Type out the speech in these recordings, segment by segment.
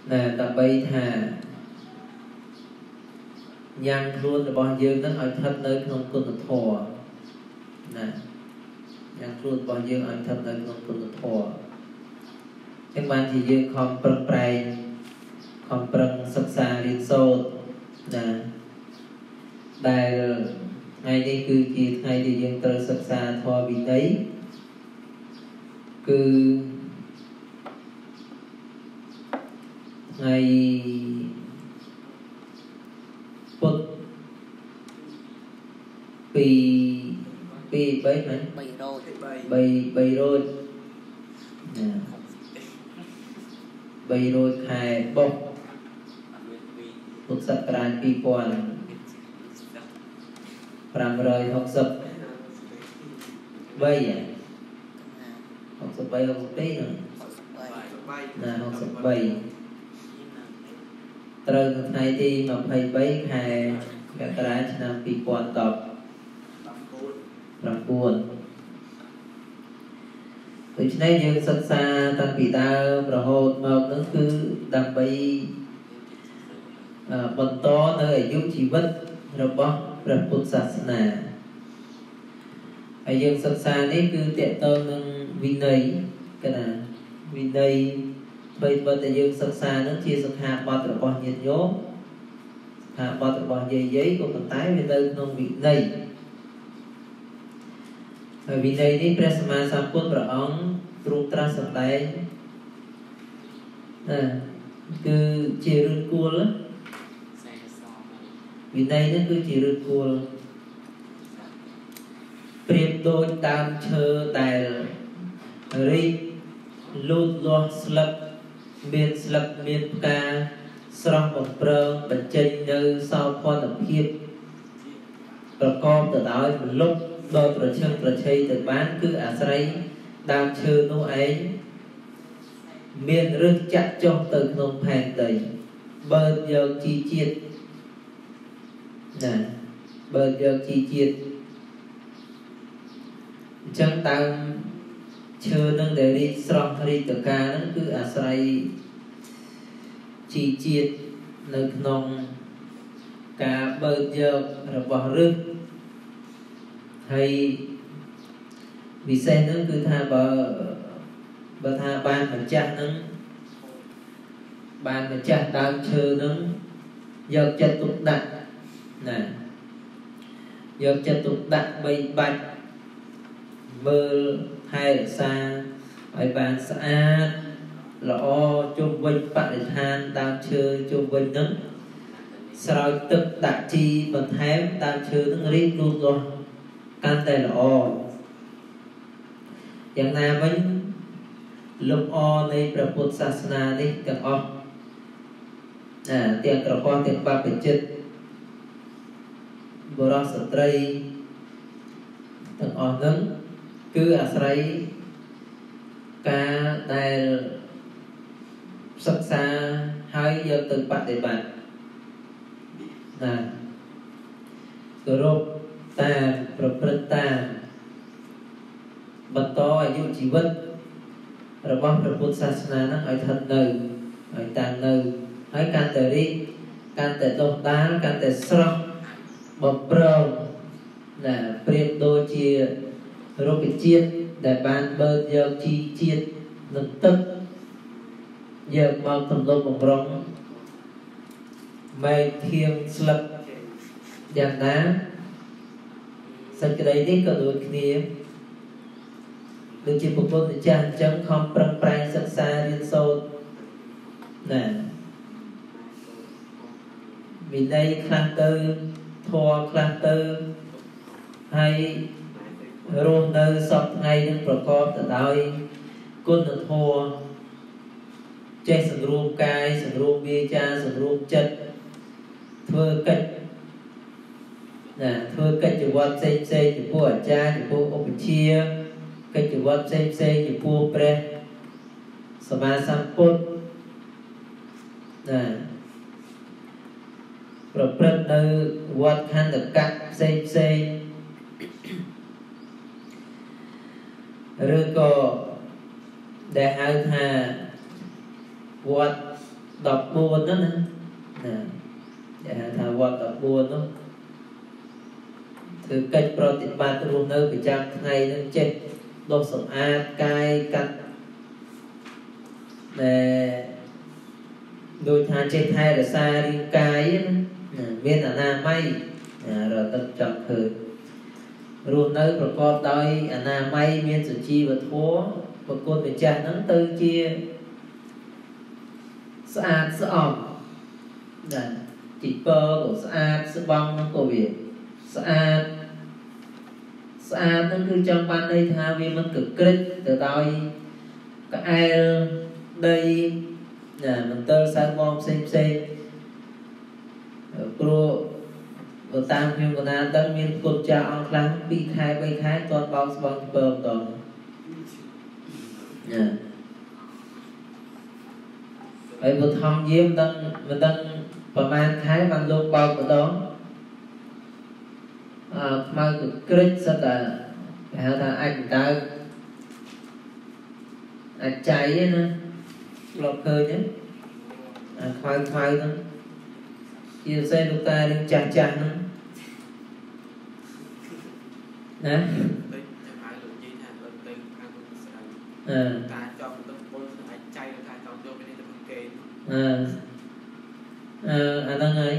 nè ta bay thà nhang luôn là bao nhiêu nó ở thân nơi không quân được thọ nè nhang luôn bao nhiêu ở thân nơi không quân được thọ các bạn chỉ dương không prang pray không prang sắc xa liên sâu nè đại ngày đây cứ chỉ ngày thì dương từ sắc xa thọ bị đấy cứ ngày Phật bị bấy mấy bày rồi bày rồi khai bốc Phật sắc ra pi quan pram rồi học sập bay à học sập bay học sập đấy nữa là học sập bay từ ngày thì mà phải bấy khai các cái năm pi quan tập làm buồn từ nay dương sắc xa tăng bị ta rồi hồn mà nó cứ đam bay bận to nơi giúp chỉ vật rồi bó rồi Phật sát na dương sắc xa đấy cứ tiện tơ nâng vinh này cái là vinh này bây giờ dương sắc xa nó chia sắc hạ bát rồi bó nhiệt nhố hạ bát rồi bó giấy của phần tái về đây nông vị này vì đây đi Presma Sampun berong Trutra Serdai cứ chỉ rừng cua lắm vì đây nó cứ chỉ rừng cua Priệp đôi tam chơ tài ri lút lo slap miên ca srong bọc prơ bật chân như sau con tập hiệp và con từ đó một lúc đôiប្រឈឹងប្រឆេយទៅបានគឺអាស្រ័យដើមឈើនោះឯងមានរឹសចាក់ចុះទៅក្នុងផែនដីបើយកជីជាតិណាបើយកជីជាតិអញ្ចឹងតាមឈើនឹងដែលរីកស្រស់រីកតកាហ្នឹងគឺអាស្រ័យជីជាតិនៅក្នុងការបើយករបស់រឹសhay vì xe nó cứ tha bờ tha ban mà chắc tao chơi nó giờ chân tục đặt nè giờ chân tục đặt bay bạch vơ hai ở xa ở bàn xã lọ chung quanh bạn than tao chơi chung quanh nó sau tức đặt chi bằng thém tao chơi nó rít luôn rồi căn tay là oอย่างណាវិញលំអនៃព្រះពុទ្ធសាសនានេះទាំងអស់ទាំងក្រហមទាំងបព្វជិតបុរសស្ត្រីទាំងអស់ហ្នឹងគឺអាស្រ័យការដែលសិក្សាហើយយកទៅបដិបត្តិគោរពតាមប្រព្រឹត្តតាមបន្តអាយុជីវិតរបស់ព្រះពុទ្ធសាសនានឹងឲ្យថិតនៅឲ្យតាំងនៅហើយកាន់តែរីកកាន់តែដុះដាលកាន់តែស្រស់បំប្រងប្រៀបដូចជារុក្ខជាតិដែលបានបើកយកជីជាតិនិងទឹកយកមកទំនុកបំរុងមែកធៀងស្លឹកយ៉ាងណាសេចក្តីនេះក៏ដូចគ្នាដូចជាពុទ្ធម្ចាស់អញ្ចឹងខំប្រឹងប្រែងសិក្សារៀនសូត្រវិន័យខ្លះទៅធម៌ខ្លះទៅហើយរស់នៅសពថ្ងៃនឹងប្រកបទៅដោយគុណធម៌ចេះសម្រួមកាយសម្រួមវាចាសម្រួមចិត្តធ្វើកិច្ចធ្វើកិច្ចវត្តផ្សេងចំពោះអាចារ្យចំពោះឧបជាកិច្ចវត្តផ្សេងចំពោះព្រះសម្មាសម្ពុទ្ធប្រព្រឹត្តនៅវត្តខណ្ឌកៈផ្សេងឬក៏ដែលហៅថាវត្ត đọc buồn đó nè thà vọt đọc buồn đó từ cách प्रतिबद्ध luôn nơi phải chạm ngày nên chết đột sống cai cắt để đôi thà chết hay là xa đi cai viên là na may rồi tập chọn khởi luôn nơiประกอบដោយអនាម័យមានសុជីវធម៌ប្រកួតម្ចាស់ហ្នឹងទៅជាស្អាតស្អំជីពើក៏ស្អាតស្បង់ហ្នឹងក៏វាស្អាតហ្នឹងគឺចង់បានន័យថាវាមិនក្រិចទៅដោយកអែលដីមិនទៅសៅមកផ្សេងព្រោះតាមខ្ញុំកណាដឹងមានគុណចាស់អង្គខ្លះ2ខែ3ខែតបោកស្បង់ពើម្ដងហើយពុទ្ធធម្មយាមមិនដឹងប្រហែលខែបានលោកបោកម្ដងខ្មៅទៅក្រិចសិតតែគេហៅថាអាចដៅអាចចៃណាធ្លាប់ឃើញទេខ្មៅហ្នឹងជាពិសេសលោកតារឿងចាស់ហ្នឹងណាទៅចាំឲ្យលោកនិយាយថាលោកទៅខាងលោកស្រីតាចង់ទៅពលអាចចៃថាចង់យកនេះទៅគេអាហ្នឹងហើយ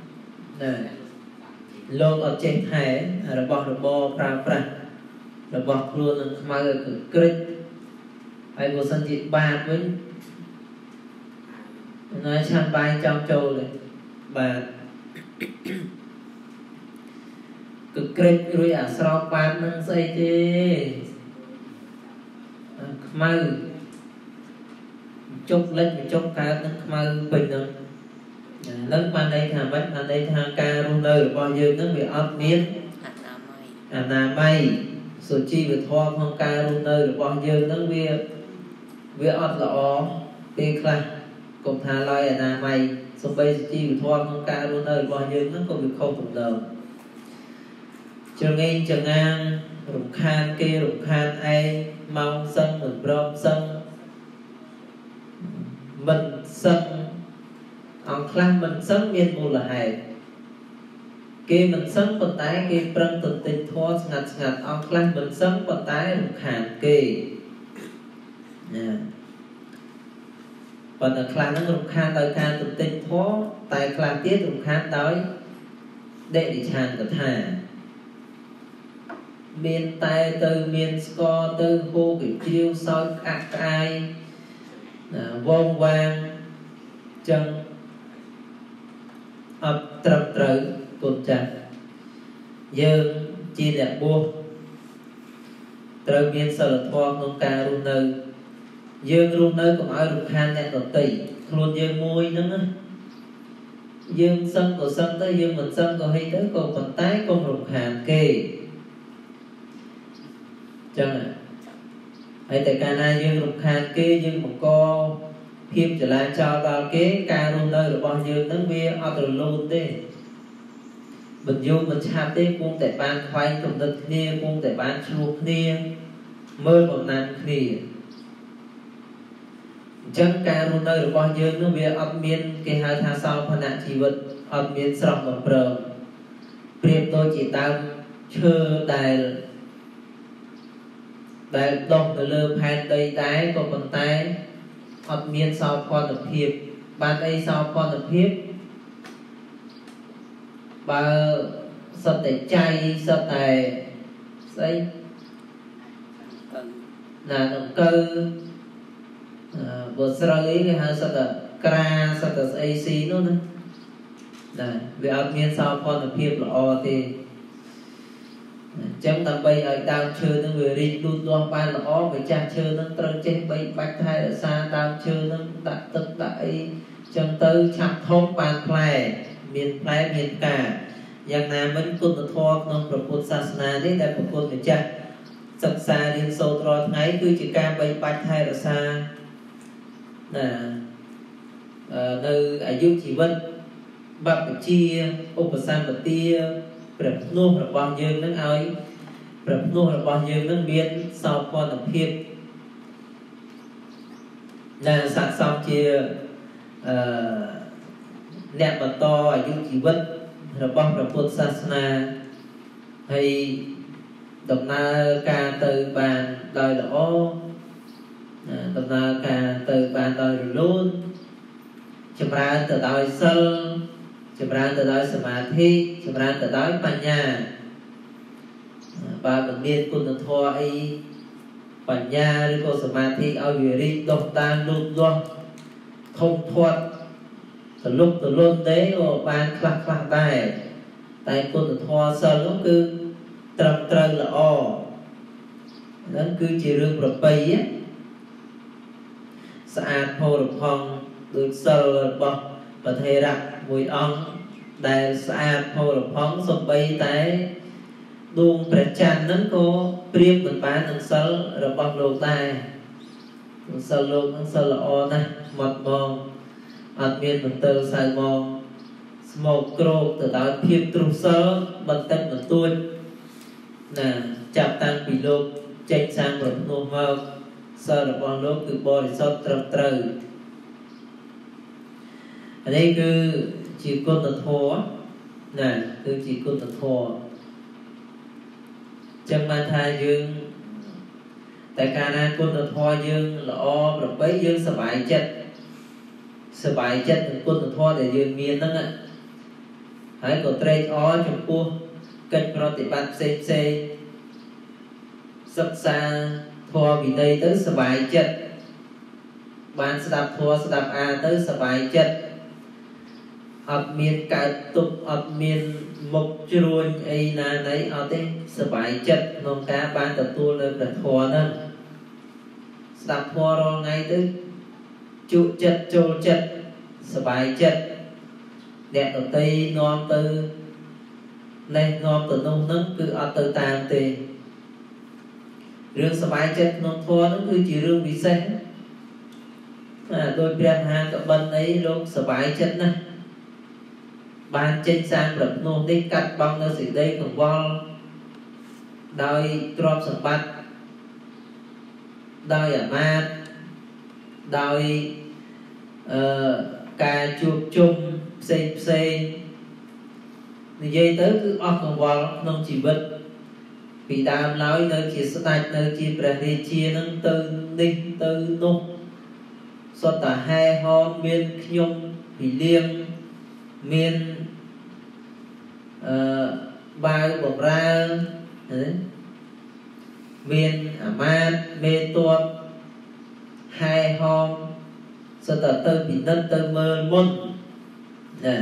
លោកអត់ចេះថែរបស់របរប្រើប្រាស់របស់ខ្លួននឹងខ្មៅគឺក្រិចហើយបើសិនជាបាតវិញណាឆាន់បាយចំចូលទេបាទគឺក្រិចរួយអាស្រោបបាតនឹងស្អីទេខ្មៅចុកលិចចុកកើតនឹងខ្មៅពេញហ្នឹងនឹងបានន័យថាមិនបានន័យថាការរស់នៅរបស់យើងនឹងវាអត់មានអនាម័យសុជីវធម៌ក្នុងការរស់នៅរបស់យើងនឹងវាអត់ល្អពេលខ្លះកុំថាឡើយអនាម័យសំបីសុជីវធម៌ក្នុងការរស់នៅរបស់យើងនឹងក៏វាខុសទំនើបចងេងចងាងរំខានគេរំខានឯងម៉ោងសឹងមិនព្រមសឹងមិនសឹងអង្គខ្លះមិនសឹងមានមូលហេតុគេមិនសឹងប៉ុន្តែគេប្រឹងទន្ទិញធម៌ស្ងាត់អង្គខ្លះមិនសឹងប៉ុន្តែរំខានគេប៉ុន្តែខ្លះហ្នឹងរំខានដោយការទន្ទិញធម៌តែខ្លះទៀតរំខានដោយដេតិឆានកថាមានតែទៅមានស្គរទៅហូរកជ្រាវសោចក្អាក់ក្អាយវងវាងចឹងអត់ត្រឹមត្រូវគុណចាស់យើងជាអ្នកបួសត្រូវមានសិលធម៌ក្នុងការរស់នៅយើងរស់នៅកុំឲ្យរំខានអ្នកដទៃខ្លួនយើងមួយហ្នឹងណាយើងសឹងក៏សឹងទៅយើងមិនសឹងក៏ហីទៅក៏ប៉ុន្តែកុំរំខានគេចឹងហើយតែកាលណាយើងរំខានគេយើងបង្កភាពចលាចលដល់គេការរស់នៅរបស់យើងនឹងវាអត់រលូនទេមិនយូរមិនឆាប់ទេគង់តែបានខ្វែងកំណត់គ្នាគង់តែបានឆ្លោះគ្នាមើលបំណាំគ្នាអញ្ចឹងការរស់នៅរបស់យើងនឹងវាអត់មានគេហៅថាសោភនៈជីវិតអត់មានស្រស់បំព្រងប្រៀបដូចជាដើមឈើដែលដុះនៅលើផែនដីដែរក៏ប៉ុន្តែអត់មានសោភ័ណភាពបានអីសោភ័ណភាពបើសិតតែចៃសិតតែស្អីណាដង្កើបើស្រូវអីគេហៅសិតតែក្រាសិតតែស្អីស៊ីនោះណាវាអត់មានសោភ័ណភាពល្អទេអញ្ចឹងដើម្បីឲ្យដើមឈើនឹងវារីកលូតលាស់បានល្អម្ចាស់ឈើនឹងត្រូវចេះបីបាច់ថែរក្សាដើមឈើនឹងដាក់ទឹកដាក់អីអញ្ចឹងទៅឆាប់ធំបានផ្លែមានផ្លែមានផ្កាយ៉ាងណាមិញគុណធម៌ក្នុងព្រះពុទ្ធសាសនានេះដែលព្រះពុទ្ធម្ចាស់សិក្សារៀនសូត្ររាល់ថ្ងៃគឺជាការបីបាច់ថែរក្សាណានៅអាយុជីវិតបព្វជិឧបសម្បទាព្រះភ្នោះរបស់យើងនឹងឲ្យព្រះភ្នោះរបស់យើងនឹងមានសោភ័ណភាពដែលស័ក្តិសមជាអ្នកបន្តអាយុជីវិតរបស់ព្រះពុទ្ធសាសនាហើយដំណើរការទៅបានដោយល្អដំណើរការទៅបានដោយរលូនចម្រើនទៅដោយសិលចម្រើនទៅដោយសមាធិចម្រើនទៅដោយបញ្ញាបើមិនមានគុណធម៌អីបញ្ញាឬក៏សមាធិឲ្យវារីកដុះដាលលូតលាស់ធំធាត់ទលុបទលន់ទេក៏បានខ្លះដែរតែគុណធម៌សិលនោះគឺត្រឹមត្រូវល្អហ្នឹងគឺជារឿងប្រពៃស្អាតផូរផង់ដូចសិលរបស់ប្រធេរៈមួយអង្គដែលស្អាតផូរផង់សូម្បីតែដួងព្រះច័ន្ទហ្នឹងក៏ប្រៀបមិនបាននឹងសិលរបស់លោកដែរសិលលោកហ្នឹងសិលល្អណាស់មកបងអត់មានមន្ទិលសៅមកស្មោកគ្រោកទៅដោយភាពទ្រុសិលបន្តិចបន្តួចណាចាប់តាំងពីលោកចេញសាងប្រភ្នោះមកសិលរបស់លោកគឺបរិសុទ្ធត្រឹមត្រូវនេះគឺជាគុណធម៌ណាគឺជាគុណធម៌ចឹងបានថាយើងតែកាលណាគុណធម៌យើងល្អប្រពៃយើងសប្បាយចិត្តនឹងគុណធម៌ដែលយើងមានហ្នឹងហើយក៏ត្រេកអរចំពោះកិច្ចប្រតិបត្តិផ្សេងសិក្សាធម៌វិន័យទៅសប្បាយចិត្តបានស្ដាប់ធម៌ស្ដាប់អានទៅសប្បាយចិត្តអត់មានកើតទុក្ខអត់មានមុខជ្រួញអីណាណីអត់ទេសប្បាយចិត្តក្នុងការបានទទួលនៅព្រះធម៌ហ្នឹងស្ដាប់ធម៌រាល់ថ្ងៃទៅជក់ចិត្តចូលចិត្តសប្បាយចិត្តអ្នកដទៃនាំទៅនេះនាំទៅនោះហ្នឹងគឺអត់ទៅតាមទេរឿងសប្បាយចិត្តក្នុងធម៌ហ្នឹងគឺជារឿងពិសេសដោយព្រះមហាកបិនអីលោកសប្បាយចិត្តណាស់បានចេញសាងប្រភ្នោះនេះកាត់បង់នៅសេចក្តីកង្វល់ដោយទ្រព្យសម្បត្តិដោយអាមាត្យដោយការជួបជុំផ្សេងនិយាយទៅគឺអស់កង្វល់ក្នុងជីវិតពីដើមឡើយនៅជាស្ដេចនៅជាព្រះរាជានឹងទៅនេះទៅនោះសុទ្ធតែហែហោមមានខ្ញុំពីលៀងមានបាវបំរើមានអាមាត្យមេតបហែហោមសុទ្ធតែទៅពិនិត្យទៅមើលមុនណា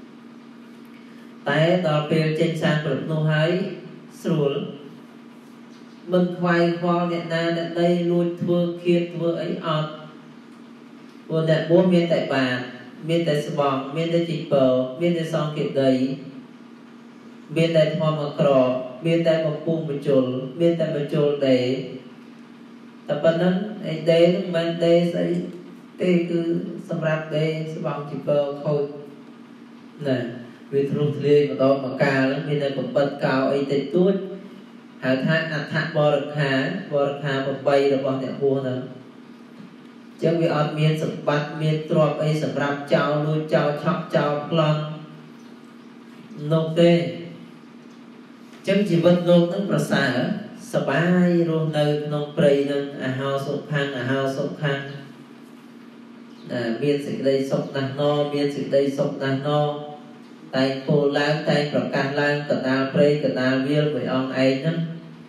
តែដល់ពេលចេញសាងប្រភ្នោះហើយស្រួលមិនខ្វាយខ្វល់អ្នកណាអ្នកណីលួចធ្វើឃាតធ្វើអីអត់ព្រោះអ្នកបួសមានតែបាតមានតែស្បង់មានតែជីពើមានតែសង្ឃេដីមានតែធម្មក្រមានតែបំពុះបញ្ជុលមានតែបញ្ជុលដេតែប៉ុណ្ណឹងឯដេនឹងមិនដេស្អីទេគឺសម្រាប់ដេស្បង់ជីពើខូចណាវាធ្លុះធ្លាយម្ដងម្កាលមានតែបំបិតកោអីតិចតួចហៅថាអដ្ឋបរិខា8របស់អ្នកបួសហ្នឹងចឹងវាអត់មានសម្បត្តិមានទ្រព្យអីសម្រាប់ចោលលួចចោលឆក់ចោលប្លន់នោះទេចឹងជីវិតលោកនឹងប្រសើរសបាយរស់នៅក្នុងព្រៃនឹងអាហោសុខខាងមានសេចក្តីសុខណាស់ណមានសេចក្តីសុខណាស់ណតែពោលឡើងតែប្រកាសឡើងកដាលព្រៃកដាលវាលមួយអង្គឯងហ្នឹង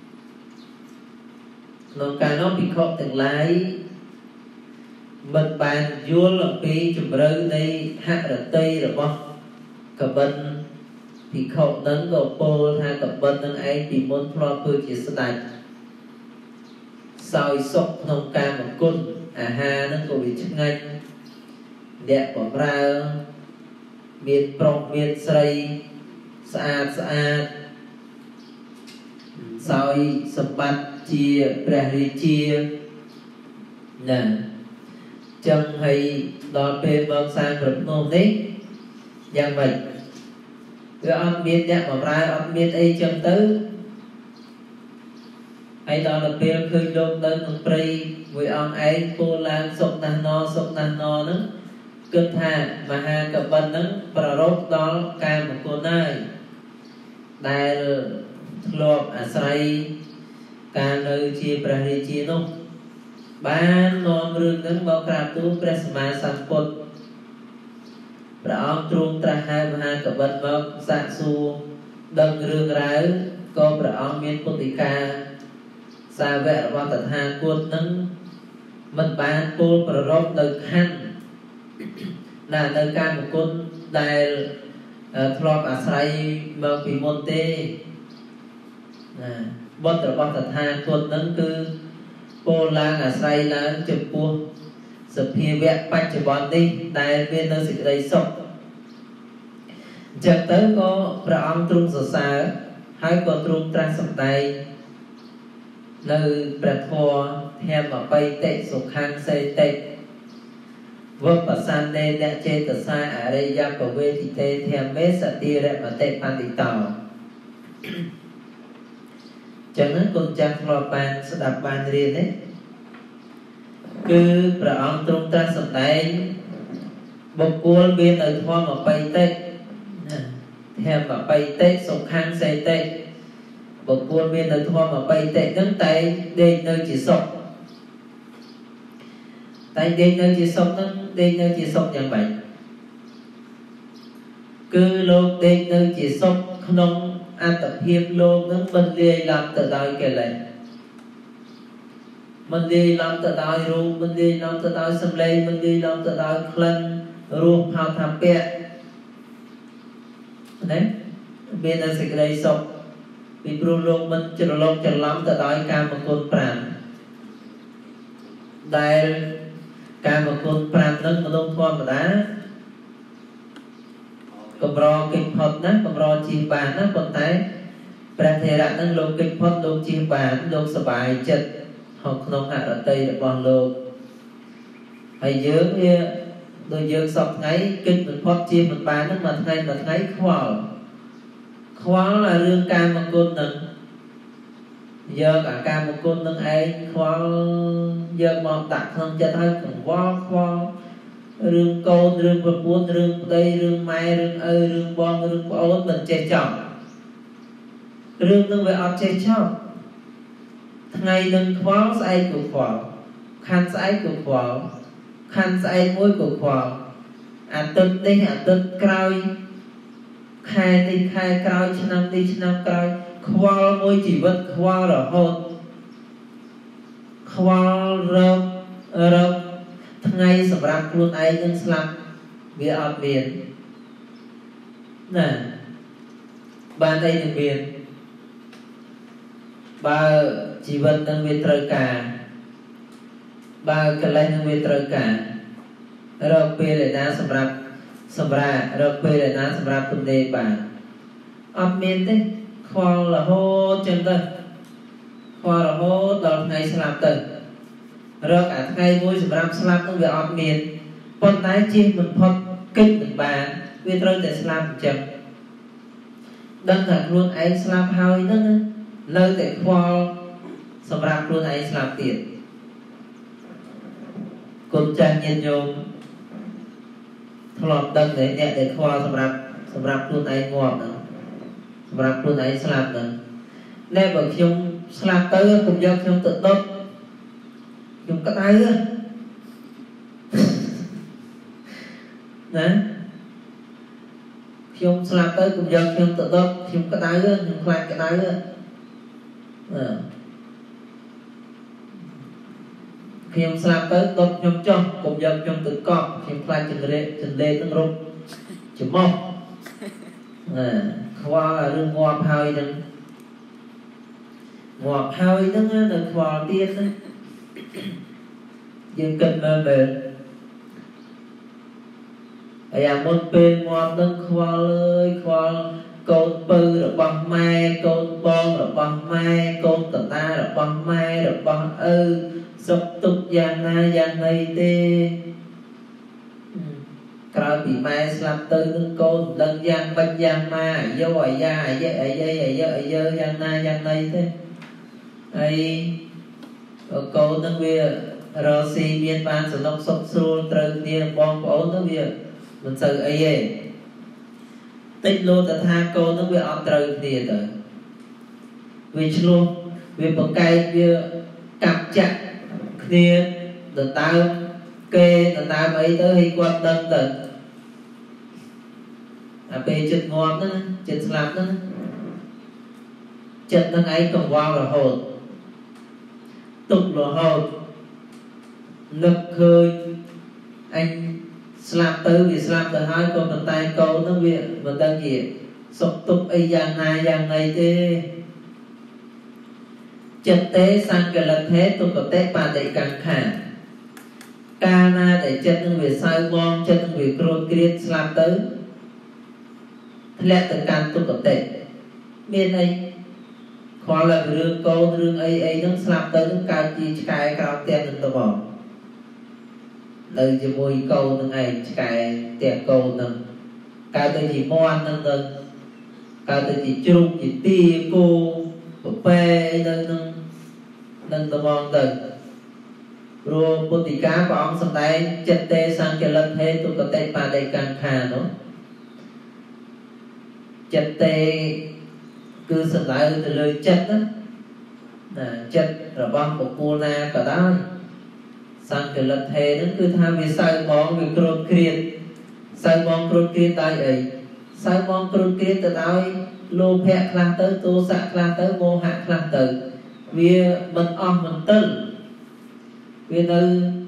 ក្នុងការនោះភិក្ខុទាំងឡាយមិនបានយល់អំពីជំរឿនៃហឫទ័យរបស់កបិនភិក្ខុនឹងក៏ពោលថាកបិននឹងឯងពីមុនធ្លាប់ធ្វើជាស្ដេចសោយសុខក្នុងការមង្គលអាហារនឹងក៏វាឆ្ងាញ់អ្នកបម្រើមានប្រុសមានស្រីស្អាតសោយសម្បត្តិជាព្រះរាជាណាចឹងហើយដល់ពេលមកសាងប្រភ្នោះនេះយ៉ាងម៉េចវាអត់មានអ្នកបម្រើអត់មានអីចឹងទៅហើយដល់ពេលឃើញលោកនៅក្នុងព្រៃមួយអង្គឯងពោលឡើងសុខណាស់ណហ្នឹងគិតថាមហាកបិនហ្នឹងប្ររពដល់កាមគុណហើយដែលធ្លាប់អាស្រ័យការនៅជាព្រះរាជានោះបាននាំរឿងហ្នឹងមកក្រាបទូលព្រះសម្មាសម្ពុទ្ធព្រះអង្គទ្រង់ត្រាស់ហៅមហាកបិនមកសាកសួរដឹងរឿងរ៉ាវក៏ព្រះអង្គមានពុទ្ធិកាសាវករបស់តថាគតនឹងមិនបានពោលប្ររពនៅខណ្ឌនៅកាមគុណដែលធ្លាប់អាស្រ័យមកពីមុនទេបុត្ររបស់តថាគតនឹងគឺពោលឡើងអាស្រ័យឡើងចំពោះសភាវៈបច្ចុប្បន្ននេះដែលមាននៅសេចក្តីសុខអញ្ចឹងទៅក៏ព្រះអង្គទ្រង់សរសើរហើយក៏ទ្រង់ត្រាស់សម្ដែងនៅព្រះធម៌ធម្មបៃតិសុខੰសេតិវបសន្នេនចេតសាអរិយបវេទិតេធម្មេសតិរមតិបន្តិតោចឹងគុណចាស់ធ្លាប់បានស្ដាប់បានរៀនទេគឺព្រះអង្គទ្រង់ត្រាស់សម្ដែងបុគ្គលមាននៅធម៌បៃតិធម្មបៃតិសុខੰសេតិបុគ្គលមាននៅធម៌បៃតិហ្នឹងតែដេកនៅជាសុខតែដេកនៅជាសុខហ្នឹងដេកនៅជាសុខយ៉ាងម៉េចគឺលោកដេកនៅជាសុខក្នុងអត្តភាពលោកហ្នឹងមិនលាយឡំទៅដោយកិលេសមិនលាយឡំទៅដោយរូបមិនលាយឡំទៅដោយសម្លេងមិនលាយឡំទៅដោយក្លិនរសផោថាពៈណាមានតែសេចក្តីសុខពីព្រោះលោកមិនច្រឡំច្រឡំទៅដោយកាមគុណ5ដែលកាមគុណ5ហ្នឹងមនុស្សធម្មតាកម្រកិច្ចផុតណាកម្រជៀសបានណាប៉ុន្តែព្រះថេរៈហ្នឹងលោកកិច្ចផុតលោកជៀសបានលោកសប្បាយចិត្តក្នុងអរតីរបស់លោកហើយយើងវាដូចយើងសពថ្ងៃកិច្ចមិនផុតជៀសមិនបានហ្នឹងមួយថ្ងៃខ្វល់អារឿងកាមគុណហ្នឹងយកអាកាមគុណនឹងឯងខ្វល់យកមកដាក់ក្នុងចិត្តហើយកង្វល់ខ្វល់រឿងកូនរឿងប្រពន្ធរឿងប្តីរឿងម៉ែរឿងឪរឿងបងរឿងប្អូនមិនចេះចប់រឿងនឹងវាអត់ចេះចប់ថ្ងៃនឹងខ្វល់ស្អែកក៏ខ្វល់ខាន់ស្អែកក៏ខ្វល់ខាន់ស្អែកមួយក៏ខ្វល់អាទិត្យនេះអាទិត្យក្រោយខែនេះខែក្រោយឆ្នាំនេះឆ្នាំក្រោយខ្វល់មួយជីវិតខ្វល់រហូតខ្វល់រកថ្ងៃសម្រាប់ខ្លួនឯងនឹងស្លាប់វាអត់មានណាបានអីនឹងមានបើជីវិតនឹងវាត្រូវការបើកន្លែងនឹងវាត្រូវការរកពេលឯណាសម្រាប់សម្រាប់រកពេលឯណាសម្រាប់ទំនេរបានអត់មានទេខ្វល់រហូតចឹងទៅខ្វល់រហូតដល់ថ្ងៃស្លាប់ទៅរកអាថ្ងៃមួយសម្រាប់ស្លាប់នោះវាអត់មានប៉ុន្តែជិះមិនផុតកិច្ចមិនបានវាត្រូវតែស្លាប់អញ្ចឹងដឹងថាខ្លួនឯងស្លាប់ហើយហ្នឹងនៅតែខ្វល់សម្រាប់ខ្លួនឯងស្លាប់ទៀតគុណចាស់ញាតិញោមធ្លាប់ដឹងតែអ្នកដែលខ្វល់សម្រាប់ខ្លួនឯងងាប់ហ្នឹងសម្រាប់ខ្លួនឯងស្លាប់ហ្នឹងតែបើខ្ញុំស្លាប់ទៅកុំយកខ្ញុំទៅដុតខ្ញុំក្តៅណាខ្ញុំស្លាប់ទៅកុំយកខ្ញុំទៅដុតខ្ញុំក្តៅខ្ញុំខ្លាចក្តៅខ្ញុំស្លាប់ទៅដុតខ្ញុំចុះកុំយកខ្ញុំទៅកប់ខ្ញុំខ្លាចចង្រេនឹងរົບច្មោះខ្វល់អារឿងងាប់ហើយហ្នឹងងាប់ហើយហ្នឹងនៅខ្វល់ទៀតណាយើងគិតមើលហើយអាមុនពេលងាប់ហ្នឹងខ្វល់អើយខ្វល់កូនពៅរបស់ម៉ែកូនបងរបស់ម៉ែកូនកតារបស់ម៉ែរបស់ឪសុខទុក្ខយ៉ាងណាយ៉ាងណីទេក្រោយពីម៉ែស្លាប់ទៅនឹងកូនដឹងយ៉ាងបាច់យ៉ាងម៉ាអាយុអាយ៉ាអាយយ៉ាងណាយ៉ាងណីទេហើយកូននឹងវារស៊ីមានបានសំណុកសុខស្រួលត្រូវគ្នាបងប្អូនទៅវាមិនសូវអីទេតិចលោតថាកូននឹងវាអត់ត្រូវគ្នាទៅវាឆ្លោះវាបង្កែកវាកាប់ចាក់គ្នាដណ្ដើមគេដណ្ដើមអីទៅឲ្យគាត់ដឹងទៅអាពេលចិត្តងាប់ហ្នឹងចិត្តស្លាប់ហ្នឹងចិត្តនឹងឯងកង្វល់រហូតទុករហូតនឹកឃើញអញស្លាប់ទៅវាស្លាប់ទៅហើយក៏ប៉ុន្តែកូនហ្នឹងវាមិនដឹងជាសុខទុក្ខអីយ៉ាងណាយ៉ាងណីទេចិត្តទេសង្កលិទ្ធេទុគតិបដិកង្ខាកាលណាដែលចិត្តនឹងវាសៅមងចិត្តនឹងវាក្រោធក្រៀតស្លាប់ទៅធ្លាក់ទៅកាន់ទុគតិមានអីខ្វល់តែរឿងកូនរឿងអីហ្នឹងស្លាប់ទៅនឹងកើតជាឆ្កែក្រោមផ្ទះនឹងទៅមកនៅជាមួយកូននឹងឯងឆ្កែផ្ទះកូននឹងកើតទៅជាមាន់នឹងទៅកើតទៅជាជ្រូកជាទាគោពពែអីទៅនឹងទៅមកទៅព្រោះពុទ្ធិកាព្រះអង្គសម្ដែងចិត្តទេសង្កលិទ្ធេទុគតិបដិកង្ខានោះចិត្តទេគឺសំដៅទៅលើចិត្តណាចិត្តរបស់បុគ្គលណាក៏ដោយសង្កលិទ្ធេហ្នឹងគឺថាវាសៅហ្មងវាក្រោធក្រៀតសៅហ្មងក្រោធក្រៀតដោយអីសៅហ្មងក្រោធក្រៀតទៅដោយលោភៈខ្លះទៅទោសៈខ្លះទៅមោហៈខ្លះទៅវាមិនអស់មន្ទិលវានៅ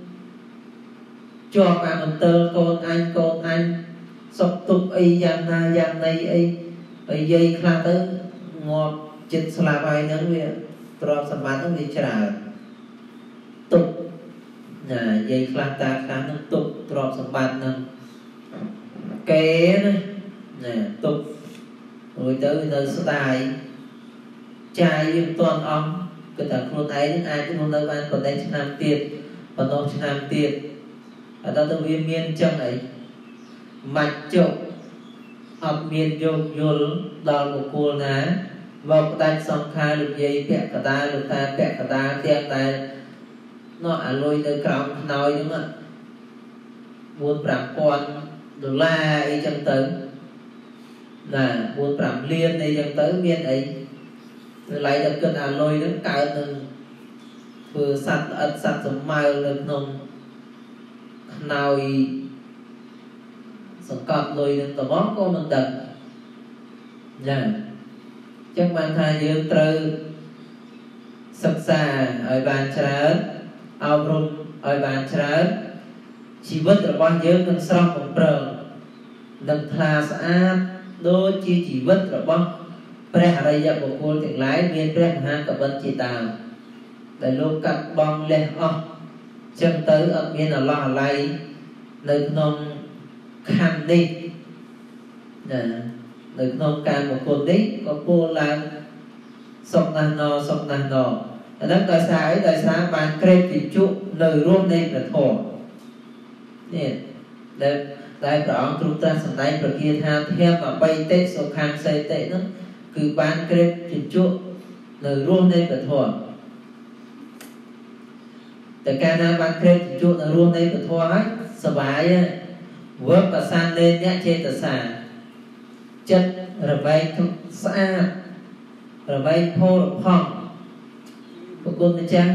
ជាប់អាមន្ទិលកូនអញសុខទុក្ខអីយ៉ាងណាយ៉ាងណីអីនិយាយខ្លះទៅងាប់ចិត្តស្លាប់ហើយហ្នឹងវាទ្រព្យសម្បត្តិហ្នឹងវាច្រើនទុក្ខណានិយាយខ្លះតាខ្លះហ្នឹងទុក្ខទ្រព្យសម្បត្តិហ្នឹងគេណាទុក្ខរួចទៅនៅស្ដាយចាយវាមិនទាន់អស់គឺថាខ្លួនឯងអាចរស់នៅបានប៉ុណ្ណេះឆ្នាំទៀតប៉ុណ្ណោះឆ្នាំទៀតអត់ទៅវាមានអញ្ចឹងអីមិនចុកអត់មានយោគយល់ដល់បុគ្គលណាមកផ្ដាច់សង្ខារលោកយាយពាក់កដាលលោកតាពាក់កដាលទាំងតែនោះអាលុយទៅក្រោមខ្នើយហ្នឹង$4,000-5,000អីចឹងទៅណា4-5 លានអីចឹងទៅមានអីវាឡៃតែគិតអាលុយហ្នឹងកើតនឹងធ្វើសត្វល្អិតសត្វសម្មើនៅក្នុងខ្នើយសង្កត់លុយនឹងទៅមកក៏មិនដឹងចាអញ្ចឹងបានថាយើងត្រូវសិក្សាឲ្យបានច្រើនអប់រំឲ្យបានច្រើនជីវិតរបស់យើងនឹងស្រស់បំព្រងនឹងថ្លាស្អាតដូចជាជីវិតរបស់ព្រះអរិយបុគ្គលទាំងឡាយមានព្រះមហាកបិលជាដើមដែលលោកកាត់បងលះអស់ចឹងទៅអត់មានអឡោះអាល័យនៅក្នុងខណ្ឌនេះណានៅក្នុងការបុគ្គលនេះក៏ពោលឡើងសុខណាស់ណសុខណាស់ណអាហ្នឹងដោយសារអីដោយសារបានក្រេបវិជុនៅរស់នៃព្រះធម៌នេះដែលព្រះអង្គទ្រង់ត្រាស់សម្ដែងប្រគាថាធម៌3តិសុខាងសេតិហ្នឹងគឺបានក្រេបវិជុនៅរស់នៃព្រះធម៌តែកាលណាបានក្រេបវិជុនៅរស់នៃព្រះធម៌ហើយសบายវបសានលេអ្នកចេតសាចិត្តរបែកស្អាតរបែកផូរផង់ប្រគុណម្ចាស់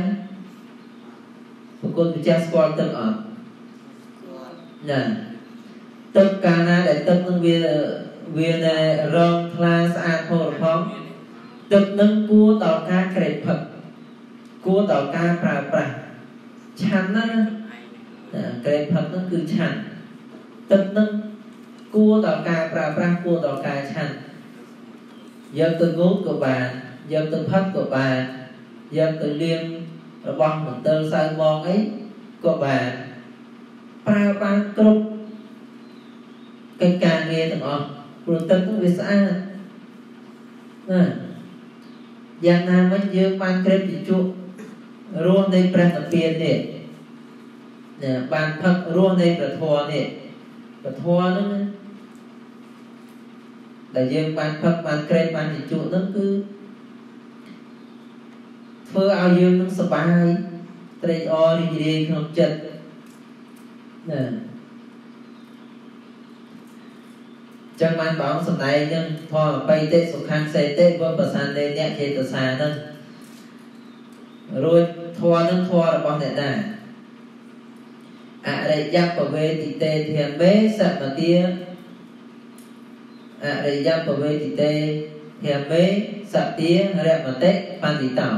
ស្គាល់ទឹកអត់ណាទឹកកាលណាដែលទឹកនឹងវាដែលរងថ្លាស្អាតផូរផង់ទឹកនឹងគួរដល់ការក្រេបផឹកគួរដល់ការប្រើប្រាស់ឆាន់ណាក្រេបផឹកនឹងគឺឆាន់ទឹកនឹងគួរដល់ការប្រើប្រាស់គួរដល់ការឆាន់យកទៅងូតក៏បានយកទៅផឹកក៏បានយកទៅលាងរបស់មន្ទិលសៅមងអីក៏បានប្រើបានគ្រប់កិច្ចការងារទាំងអស់ព្រោះទឹកនោះវាស្អាតណាយ៉ាងណាមិញយើងបានក្រេបវិជុរស់នៃព្រះនិព្វាននេះណាបានផឹករស់នៃព្រះធម៌នេះព្រះធម៌ហ្នឹងដែលយើងបានផឹកបានក្រេបបានវិជុហ្នឹងគឺធ្វើឲ្យយើងនឹងសប្បាយត្រេកអររីករាយក្នុងចិត្តណាចឹងបានបងសំដែងនឹងធម៌អបិតិសុខੰសេតិវបសានទេអ្នកចេតសានឹងរួចធម៌នឹងធម៌របស់អ្នកណាអរិយបវេតិតេធម្មេសមទាអរិយបវេតិតេធម្មេសទារមតិបន្តិតោ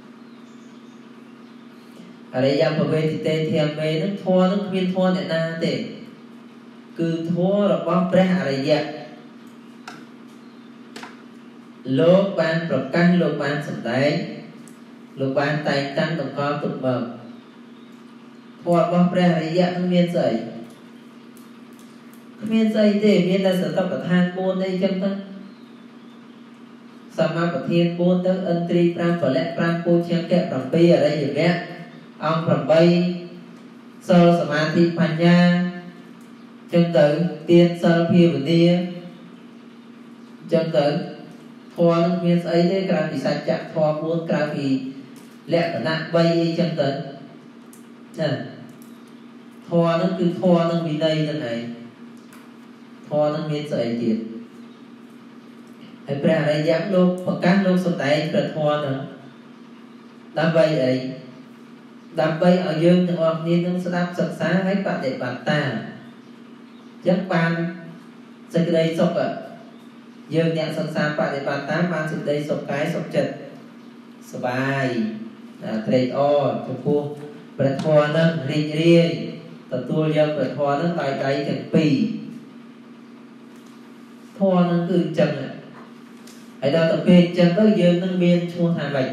អរិយបវេតិតេធម្មេនឹងធម៌នឹងគ្មានធម៌អ្នកណាទេគឺធម៌របស់ព្រះអរិយៈលោកបានប្រកាសលោកបានសម្ដែងលោកបានតែងតាំងតម្កល់ទុកមកធម៌របស់ព្រះអរិយៈនឹងមានស្អីគ្មានស្អីទេមានតែសតិប្បដ្ឋាន4អីចឹងទៅសមាប្រធាន4ទៅឥន្ទ្រី5ពលៈ5ពោធិង្គៈ7អរិយមគ្គអង្គ8សិលសមាធិបញ្ញាចឹងទៅទានសិលភាវនាចឹងទៅធម៌នឹងមានស្អីទេក្រៅពីសច្ចៈធម៌4ក្រៅពីលក្ខណៈ3អីចឹងទៅចាធម៌នឹងគឺធម៌នឹងវិន័យនឹងឯងធម៌នឹងមានស្អីទៀតហើយព្រះអរិយៈលោកប្រកាសលោកសម្ដែងព្រះធម៌នឹងដើម្បីអីដើម្បីឲ្យយើងទាំងអស់គ្នានឹងស្ដាប់សិក្សាហើយបដិបត្តិតាមចឹងបានសេចក្តីសុខយើងអ្នកសិក្សាបដិបត្តិតាមបានសេចក្តីសុខកាយសុខចិត្តសប្បាយត្រេកអរចំពោះព្រះធម៌នឹងរីករាយទទួលយកព្រះធម៌នឹងដោយដៃទាំងពីរធម៌នឹងគឺអញ្ចឹងហើយដល់ទៅពេលអញ្ចឹងទៅយើងនឹងមានឈ្មោះថាម៉េច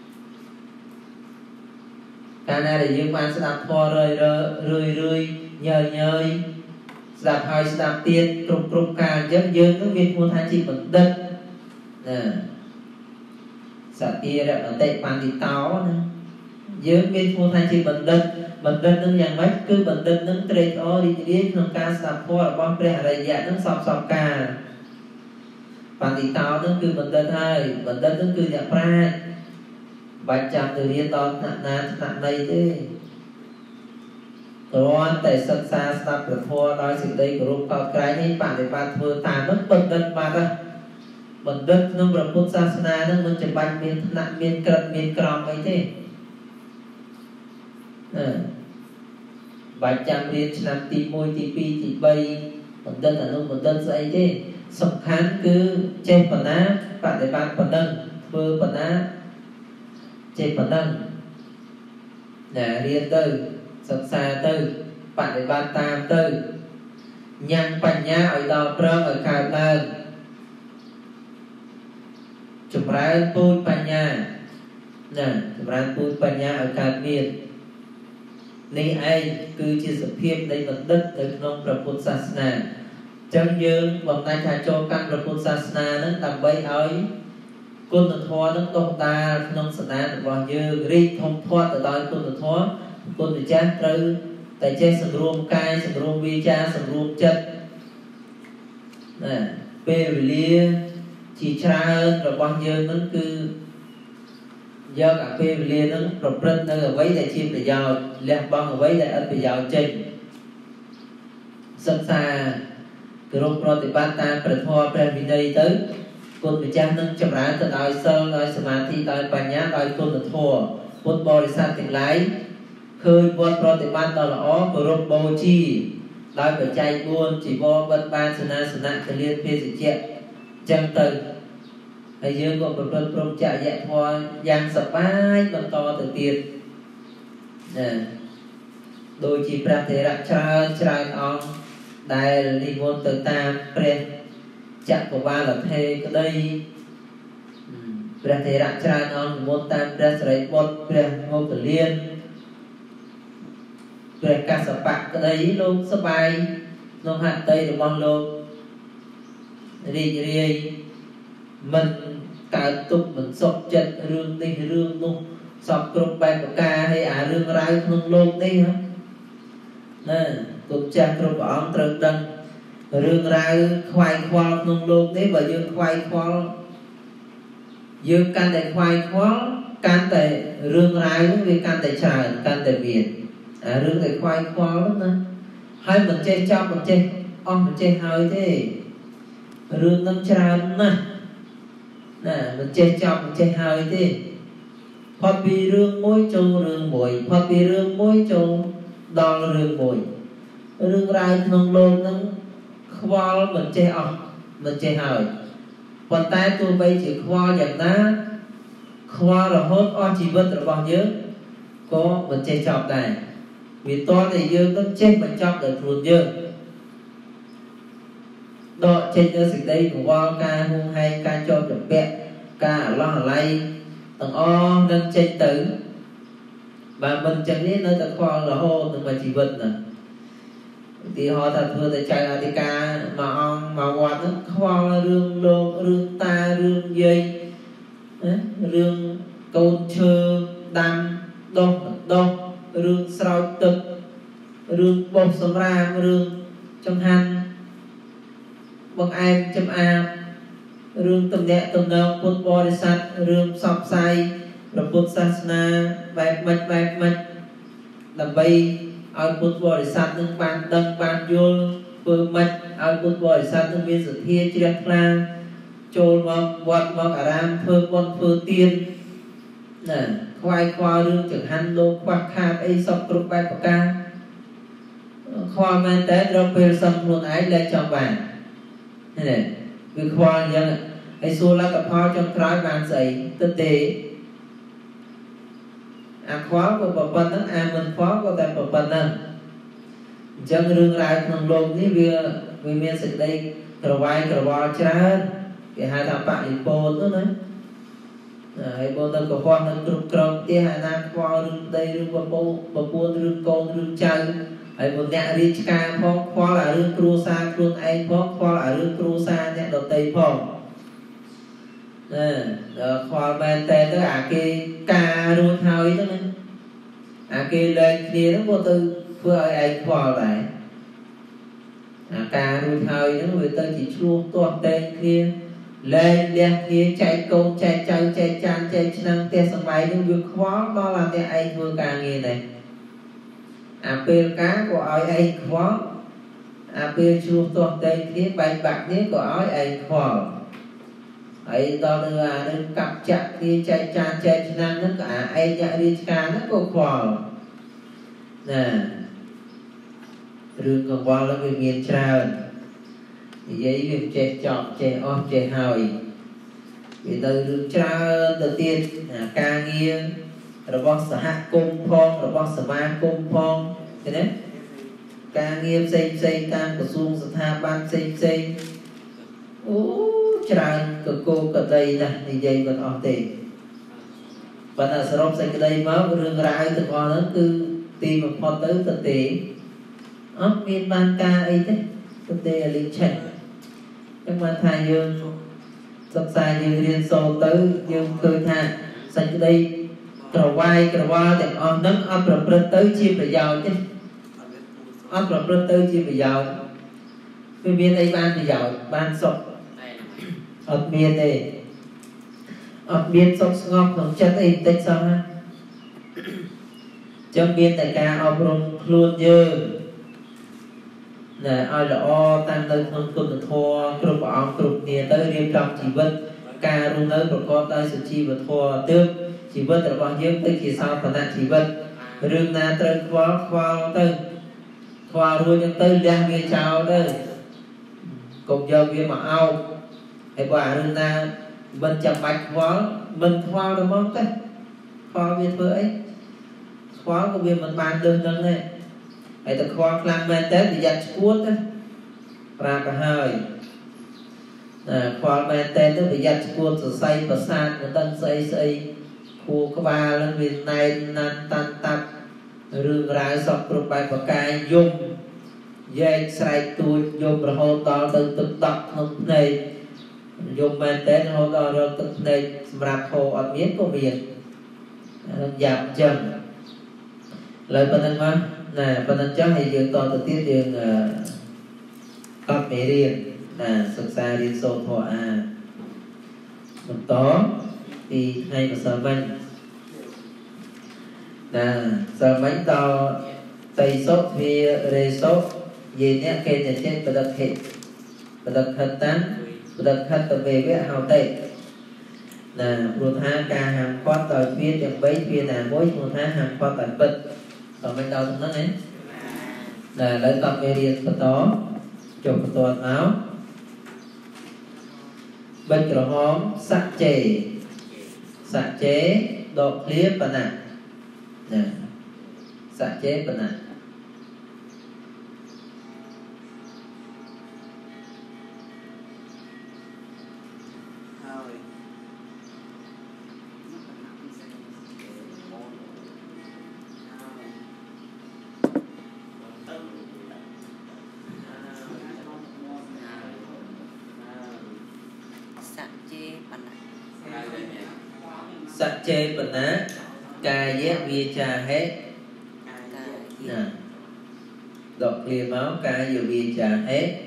កាលណាដែលយើងបានស្ដាប់ធម៌រឿយញើយស្ដាប់ហើយស្ដាប់ទៀតគ្រប់កាលអញ្ចឹងយើងនឹងមានឈ្មោះថាជាបណ្ឌិតណាសតិរមតិបន្តិតោណាយើងមានឈ្មោះថាជាបណ្ឌិតនឹងយ៉ាងម៉េចគឺបណ្ឌិតនឹងត្រេកអររីករាយក្នុងការស្ដាប់ធម៌របស់ព្រះអរិយៈនឹងសពកាលបន្តិតោនឹងគឺបណ្ឌិតហើយបណ្ឌិតនឹងគឺអ្នកប្រាជ្ញបាច់ចាំទៅរៀនដល់ថ្នាក់ណាថ្នាក់ណីទេគ្រាន់តែសិក្សាស្ដាប់ព្រះធម៌ដោយសេចក្តីគោរពកោតក្រែងនេះបដិបត្តិធ្វើតាមនោះបណ្ឌិតបាត់ហើយបណ្ឌិតក្នុងព្រះពុទ្ធសាសនានឹងមិនចាំបាច់មានថ្នាក់មានក្រឹតមានក្រមអីទេបាច់ចាំរៀនឆ្នាំទី1ទី2ទី3បណ្ឌិតអនុបណ្ឌិតស្អីទេសំខាន់គឺចេះបណ្ណាបដិបត្តិបណ្ដឹងធ្វើបណ្ណាចេះបណ្ដឹងរៀនទៅសិក្សាទៅបដិបត្តិតាមទៅញ៉ាំបញ្ញាឲ្យដល់ព្រមឲ្យកើតឡើងចម្រើនពូជបញ្ញាចម្រើនពូជបញ្ញាឲ្យកើតមាននេះឯងគឺជាសភាពនៃបណ្ឌិតនៅក្នុងព្រះពុទ្ធសាសនាចឹងយើងបំណែកថាចូលកាន់ព្រះពុទ្ធសាសនានឹងដើម្បីឲ្យគុណធម៌នឹងដុះដាលក្នុងសនារបស់យើងរីកធំធាត់ទៅដោយគុណធម៌គុណម្ចាស់ត្រូវតែចេះសម្រួមកាយសម្រួមវាចាសម្រួមចិត្តពេលវេលាជាច្រើនរបស់យើងនឹងគឺយកអាពេលវេលានឹងប្រព្រឹត្តនៅអ្វីដែលជាប្រយោជន៍លះបង់អ្វីដែលអត់ប្រយោជន៍ចេញសិក្សាគោរពប្រតិបត្តិតាមព្រះធម៌ព្រះវិន័យទៅគុណម្ចាស់នឹងចម្រើនទៅដោយសិលដោយសមាធិដោយបញ្ញាដោយគុណធម៌ពុទ្ធបរិស័ទទាំងឡាយឃើញវត្តប្រតិបត្តិដ៏ល្អគោរពបូជាដោយបច្ច័យ4ជីវរវត្តបានសនាសនៈកលៀនភេសជ្ជៈចឹងទៅហើយយើងក៏ប្រព្រឹត្តព្រមចរិយធម៌យ៉ាងសប្បាយបន្តទៅទៀតដូចជាព្រះថេរៈច្រើនអង្គដែលនិមន្តទៅតាមព្រះចក្រវាលថេរក្តីព្រះថេរៈច្រើនអង្គនិមន្តតាមព្រះសិរីបុត្រព្រះមោគលានព្រះកស្សបៈក្តីលោកសប្បាយក្នុងហត្ថីរបស់លោករីករាយមិនកើតទុក្ខមិនសុខចិត្តរឿងនេះរឿងនោះសពគ្រប់បែបប្រការហើយអារឿងរ៉ាវក្នុងលោកនេះណាគុណចាស់គ្រប់ព្រះអង្គត្រូវដឹងរឿងរ៉ាវខ្វាយខ្វល់ក្នុងលោកនេះបើយើងខ្វាយខ្វល់យើងកាន់តែខ្វាយខ្វល់ can tại rương rai vì can tại trà can tại Việt rương tại khoai khoa lắm nè hai mình chơi cho mình chơi mình chơi hơi thế rương nâng trà nè mình chơi cho mình chơi hơi thế phát bị rương mối châu rương mùi phát bị rương mối châu đo rương mùi rương rai nông lôn nâng khoa mình chơi mình chơi hơi còn tay tôi bây chỉ khoa dạng ná khoa là hốt chỉ vật là bao nhiêu có mình chơi chọc này vì to thì dương nó chết mình chọc được luôn dương đó trên cơ dịch đây của qua ca hung hay ca cho được bẹ ca lo lay tầng o nâng trên tử và mình chẳng biết nơi tầng khoa là hô nhưng mà chỉ vật nè thì họ thật vừa tại chạy thì ca mà on mà quạt nó khoa rương lô rương ta rương dây rương côn chơ đam đo rương srau tực rương bông sông ra rương trong hành bằng em chấm a rương tầm nhẹ tầm nâu phút bò đi sạch rương sọc say rồi phút sát na bạch mạch làm bay ao phút bò đi sạch nâng bàn đăng bàn vô phương mạch ao phút bò đi sạch nâng biên sự thiên chi đẹp la trôi mọc vọt mọc ả ram phương con phương tiên khoai khoa rương chẳng hành lô khoa khát ấy sọc trục bạch bạc ca khoa men tế rồi phê xâm luôn ấy lên trong bàn này vì khoa dân ấy xua lá cặp hoa trong trái bàn dậy tinh tế khóa của bà bần đó mình khóa của tại bà bần đó dân rương lại thằng lộn ní vì miền dịch đây cờ vai cờ bò cha cái hai thằng bạn đi bồn nữa ấy bồn đâu có khoa nó trục trồng tia hai nam khoa rương đây rương bà buôn rương con rương chay ấy một nhẹ đi ca phong khoa là rương cru sa luôn anh phong khoa là rương cru sa nhẹ đầu tây phong khoa bên tên đó cái ca luôn thôi đó cái lên kia nó vô tư vừa anh khoa lại ca luôn thôi nó người ta chỉ chuông toàn tên kia lên đen kia chạy công chạy chân chạy chan chạy năng te sân bay nó việc khó đó là te anh vừa ca nghe này apel cá của ai khó apel chuông toàn tên kia bạch bạc nhất của ai khó ấy đó là nên cặp chặt khi chạy chan chạy năng nó cả ai chạy đi ca nó có khó nè rương còn qua là người miền tràn thì giấy việc chạy chọn chạy ôm chạy hỏi vì từ rương tràn đầu tiên ca nghiêng rồi bó sở hạ cung phong rồi bó sở ma cung phong thế đấy ca nghiêng xây tam của xuông sở tha ban xây tràn cực cô cực đây nè thì dây vẫn ổn tiền và là sở rộng xây cái đây máu rương rãi từ con nó cứ tìm một con tới thực tế miền ban ca ấy đấy thực tế là linh chạy nhưng mà thà dương sắp xa dương riêng sâu tới dương khơi thà xây cái đây cờ vai để on nâng ấp rồi tới chim phải giàu chứ ấp rồi tới chim phải giàu cái miền đây ban phải giàu ban sọc ở miền này ở miền sọc ngọc không chất in tích sao ha trong miền tại ca ông rung luôn dơ nè ai là o tam nơi không tuân được thua cục ông cục nè tới riêng trong chỉ vật ca rung nơi của con tới sự chi và thua tước chỉ vật là bao nhiêu tới chỉ sau phần nạn chỉ vật rừng na tới khoa tới khoa rồi nhưng tới đang nghe chào đây cùng giờ viên mà ao hay quả rừng na bên chậm bạch hóa bên khoa được không tới khoa viên với ấy khoa của viên mình bàn đơn đơn này hay ta khoa làm men tết thì dắt cuốn á ra cả hơi khoa men tết nó bị dắt cuốn rồi xây và san người ta xây khu có ba lên miền này nan tan tập rừng rải sọc rụp bài và cài dùng dây xây tôi dùng rồi hôn to từ tức đọc không này dùng men tết hôn to rồi tức này rạp hồ ở miếng của miền giảm chậm lời phần thân mà nè phần thân chắc thì dương to từ tiết dương cấp mẹ riêng nè sực xa riêng sâu thọ một tó thì hay mà sợ vanh nè giờ mấy to tây sốt thì rê sốt gì nè kê nè trên bật đợt hết tán bật đợt hết tờ về với hào tây nè một tháng ca hàng quát tờ phía chẳng bấy phía nè mỗi một tháng hàng quát tờ bật còn mấy đầu nó ấy nè lấy tập về điện bật đó chụp tuần áo bên cửa hóm sạc chế đột clip và nè sạc chế và nè sạch chê bần á ca dép vi cha hết nè đọc liền máu ca dép vi cha hết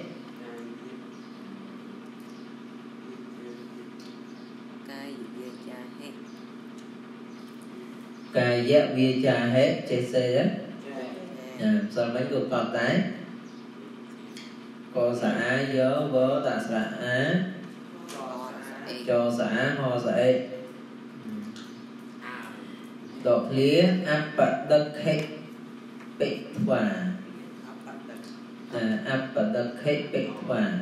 ca dép vi cha hết chê xê đó nè sau mấy cuộc còn đấy có xã dớ vớ tạ xã cho xã ho xã đọc lía áp bật đất hết bị hòa áp bật đất hết bị hòa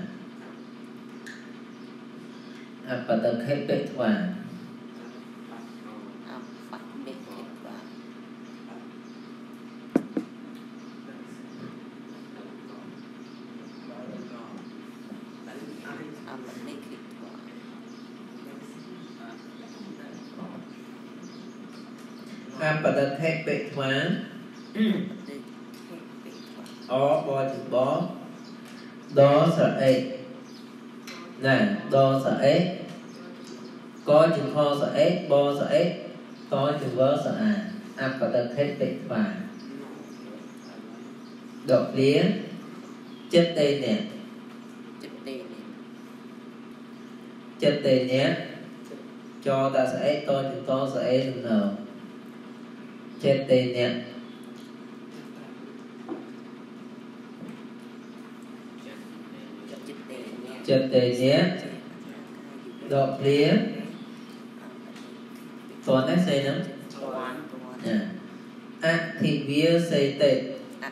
áp bật đất hết bị hòa áp bật đất hết bị hòa ó bò chữ bó đó sợ ế nè đo sợ ế có chữ kho sợ ế bò sợ ế có chữ vớ sợ áp bật đất hết bị hòa đọc lía chất tê nè chất tê nhé cho ta sẽ to chữ to sẽ đừng nào chất tê nhé chất tê nhé đọc lía toàn đấy xây nữa ác thị vía xây tệ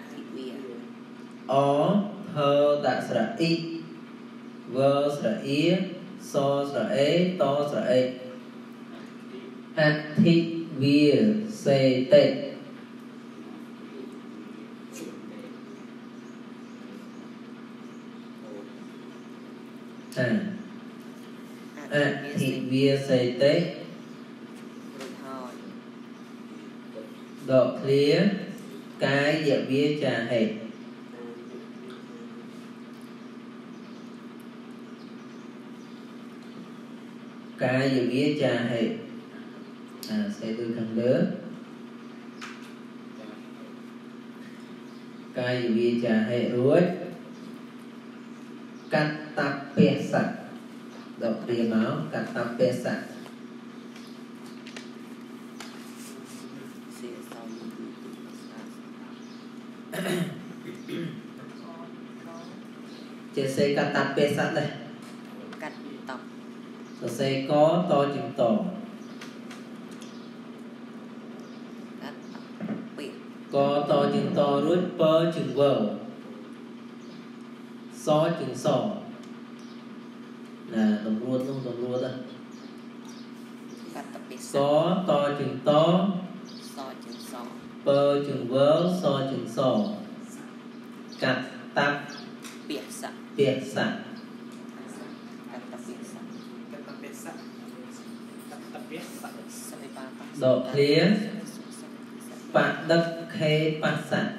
ó thơ tạ sra y vơ sra y so sra ế to sra ế ác thị vía xây tệ thị vía xây tệ đọc lía cái dạ vía trà hệ cái dạ vía trà hệ sẽ từ thằng đứa cái dạ vía trà hệ ruột cắt tập bè sạch đọc lía máu cắt tập bè sạch chế xây cắt tập bê sắt đây cắt tập rồi xây có to chừng tổ có to chừng to rút pơ chừng vờ so chừng sò là đồng ruột không đồng ruột à có to chừng to pơ chừng vớ so chừng sò cắt tập biệt sạch đọc lía bạc đất khê bạc sạch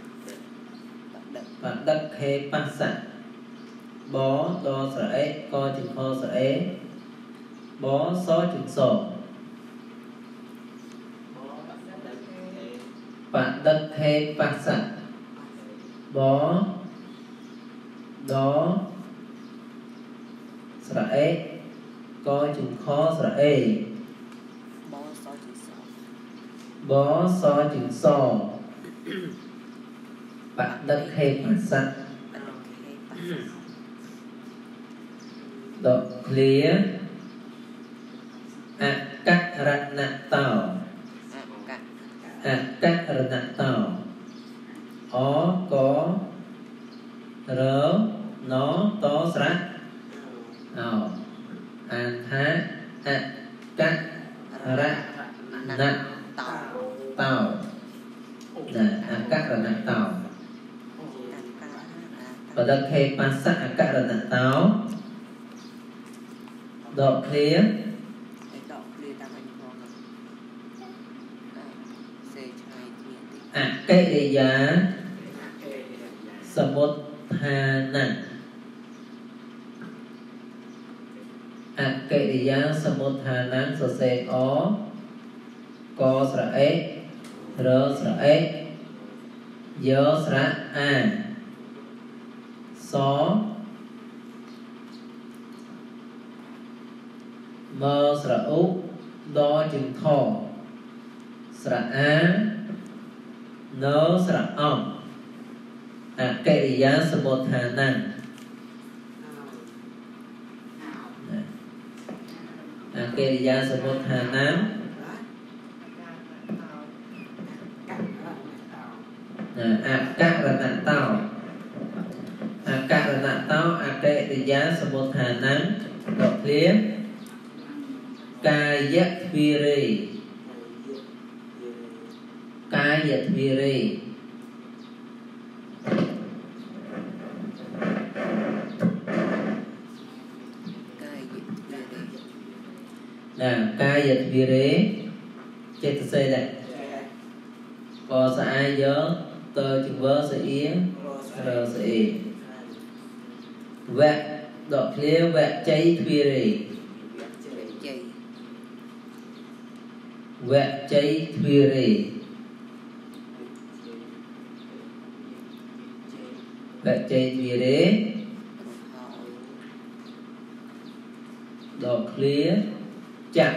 bạc đất khê bạc sạch bó đo sở ế co chừng kho sở ế bó xó chừng sổ bạc đất khê bạc sạch bó đó sra ế coi chừng khó sra ế bó so chữ so bạn đất khê bản sắc độ clear các rạn nạ tàu các rạn nạ tàu ó có rớ nó to srát an thá các rạn nạ tàu các rạn nạ tàu và đất khê bản sắc các rạn nạ tàu độ clear cái đề giá samut hana cái đề giá samut hana so se o co sra e rơ sra e dơ sra a so mơ sra u đo chừng thọ sra a nơ sra om cái giá samut hana cái giá samut hana các là nạn tao các là nạn tao cái giá samut hana đọc liếm kayat viri kayat viri chết từ xây đây có sẽ ai nhớ tơ chừng vơ sẽ yếm rơ sẽ y vẹt đọc liếm vẹt cháy viri vẹt cháy viri vẹt cháy viri đọc liếm chặt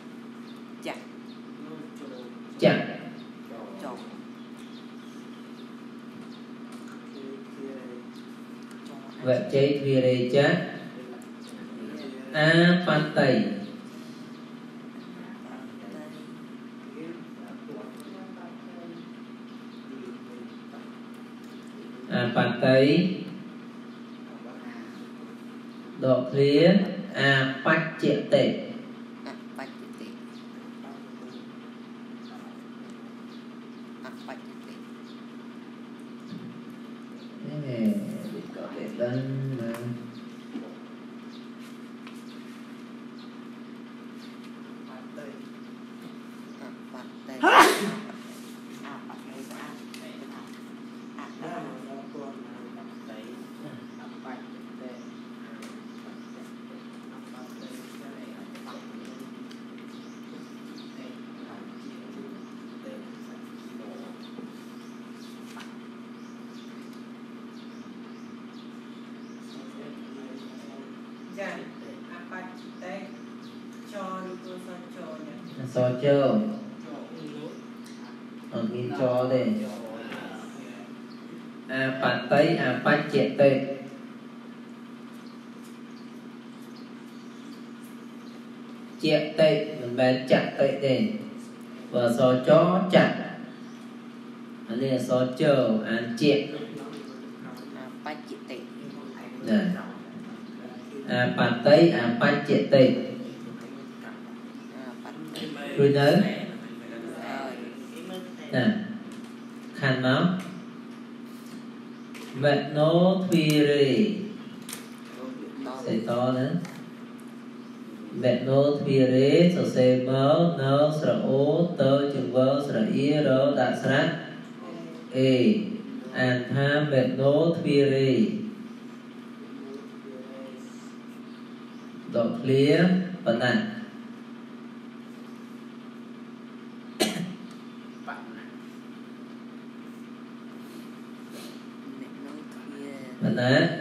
vẹt cháy viri chặt a pan tây bàn tay độ phía bách triệu tệ cái này có thể lên mà so chơ ở nghìn cho đây bàn tay bách triệu tệ triệu tệ mình bán chặt tệ đây và so chó chặt anh là so chơ triệu bách triệu tệ bàn tay bách triệu tệ rồi nhớ khăn nó vẹt nô thuyri sẽ to nữa vẹt nô thuyri so se mơ nơ sra ô tơ chừng vơ sra y rơ đạt sra e an tha vẹt nô thuyri độ clear phần này nè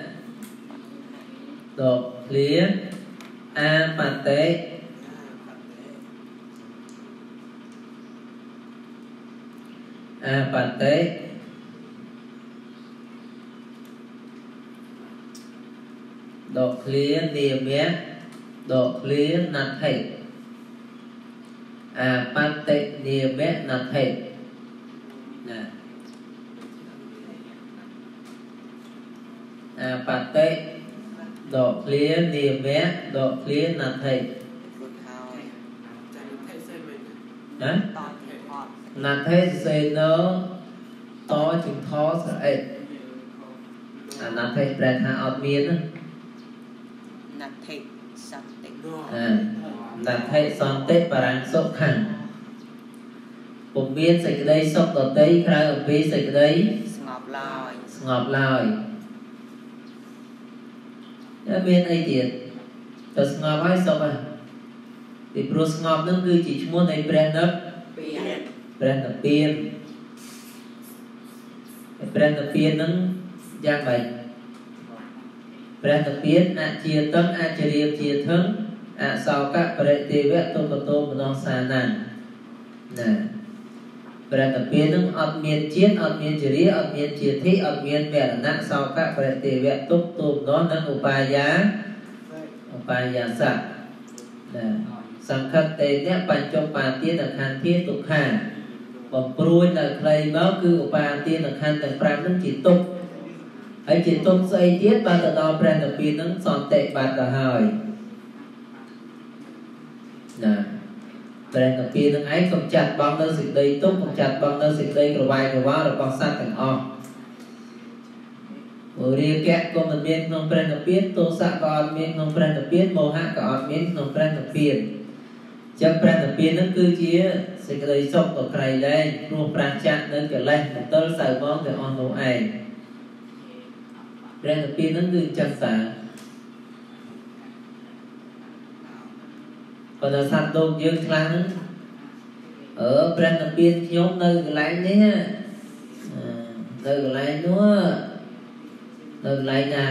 độ clear a bàn tế bát tế độ clear niềm mẹ độ clear nát thầy bát tế niềm mẹ nát thầy nè bát tế độ clear niềm mẹ độ clear nát thầy đó nát thầy sẽ nó to chúng thó sẽ nát thầy bèn hạ ọt miên á nát thầy son tết bà ràng sốc khẳng bụng miên sẽ đây sốc đỏ tây khá ở phía sẽ đây ngọp lòi miên ấy tiệt tớ ngọp hay sốc thì pro ngọp nó cứ chỉ muốn này brand up piên brand up piên nó giang bệnh brand up piên chia tấn chia thân sau các prete vẽ tô nó xa nàn nè brand up piên nó ọt miên chiết ọt miên chia ọt miên chia thị ọt miên vẽ nặng sau các prete vẽ tô nó nó upaya sa nèสังคเตเนี่ยปัญจปาตีนขันธ์ที่ตุกขาบอกปรุยเลยใครเมาคืออุปาตีนขันธ์แต่ปรามนั้นจิตตุกไอ้จิตตุกใส่เทียบบาตดอแปรนปีนั้นสอนเตะบาตหอยนะแปรนปีนั้นไอ้กำจัดบางเนื้อสิ่งใดตุกกำจัดบางเนื้อสิ่งใดกระวายกระว่าเราบางสัตว์ต่างออกเรียกแกะก็มันเมียนนองแปรนปีนโตสะก็อดเมียนนองแปรนปีนโมหะก็อดเมียนนองแปรนปีนจับแปรนปีนนั่นคือเชี่ยสิ่งใดชอบต่อใครได้รวมปราจักนั่นก็เลยมันต้นใส่มองแต่ออนโนไอแปรนปีนนั่นคือจังสาพอเราสัตว์โดนเยอะครั้งแปรนปีนยกnơi cái láiเนี่ยnơi cái lái nữa nơi lại nè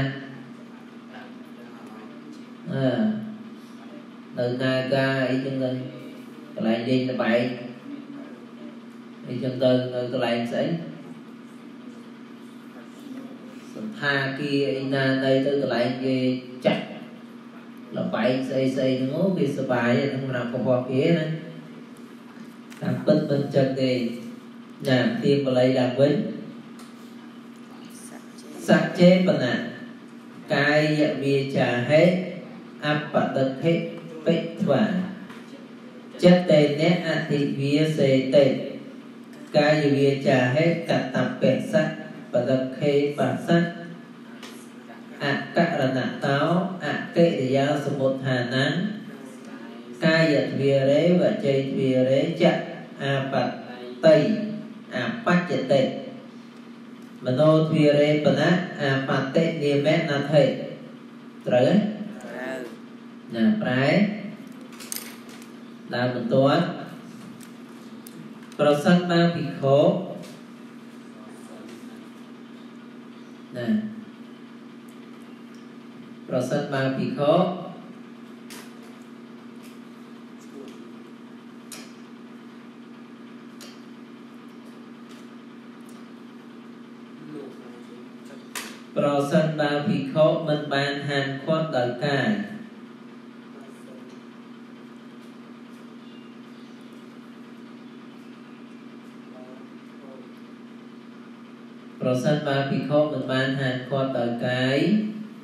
nơi nè ca ý chân lên cái lại đi là bậy ý chân tư nơi cái lại sẽ tha kia ý nè đây tới cái lại kia chắc là bậy xây nó ngố kia sơ bài không làm có hoa kia này làm bên chân thì làm thêm vào lại làm với sắc chế bần cái vi trà hết áp bạc đất hết bích và chất tên nét thị vi xê tên cái vi trà hết cả tập bẹt sắc và đất hết bạc sắc các là nạ táo kệ để giao số một hà nắng cái giật vi rế và chơi vi rế chặt bạc tây bát chất tên mano thuyere pana pate nimet na thầy trời nè trái là một toán prasad ba bị khổ nè prasad ba bị khổ Prosen ba phi khổ mình ban hàn khuất đời cài Prosen ba phi khổ mình ban hàn khuất đời cái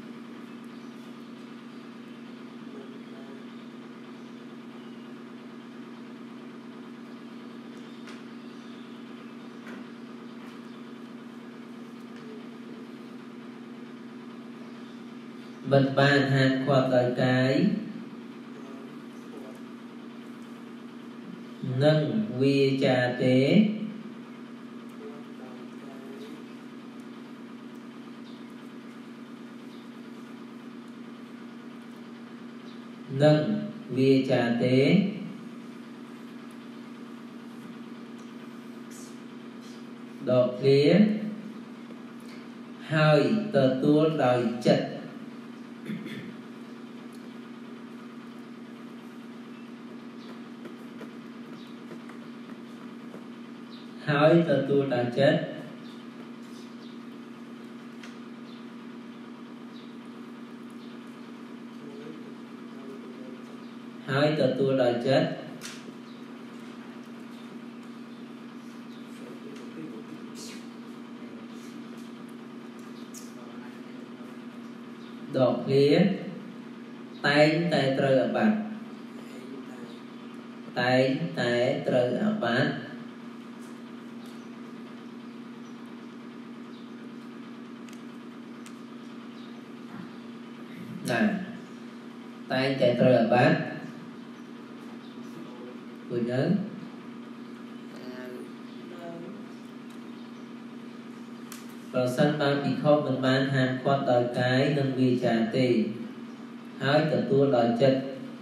mình ban hàn khoa tới cái nâng vi trà tế nâng vi trà tế độ lý hơi tờ tua đời chật ហើយទទួលដោយចិត្តហើយទទួលដោយចិត្តដកឃ្លាតែងតែត្រូវអាបត្តិតែងតែត្រូវអាបត្តិតែងតែត្រូវអាបត្តិគួយនៅប្រសិនបើភិក្ខុមិនបានហាមឃាត់ដោយកាយនិងវាចាទេហើយទទួលដោយចិត្ត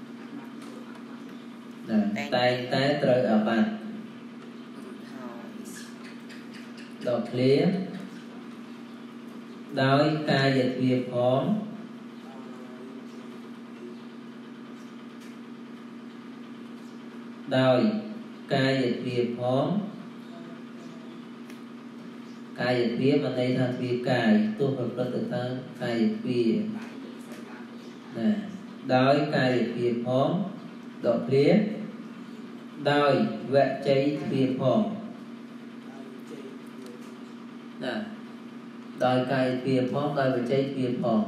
តែងតែត្រូវអាបត្តិដល់ឃ្លាដោយកាយទ្វាផងដោយកាយទ្វាផងកាយទ្វាមិនន័យថាទ្វាកាយទោះប្រព្រឹត្តទៅតាមកាយទ្វាដោយកាយទ្វាផងដកឃ្លាដោយវជ័យទ្វាផងដោយកាយទ្វាផងដោយវជ័យទ្វាផង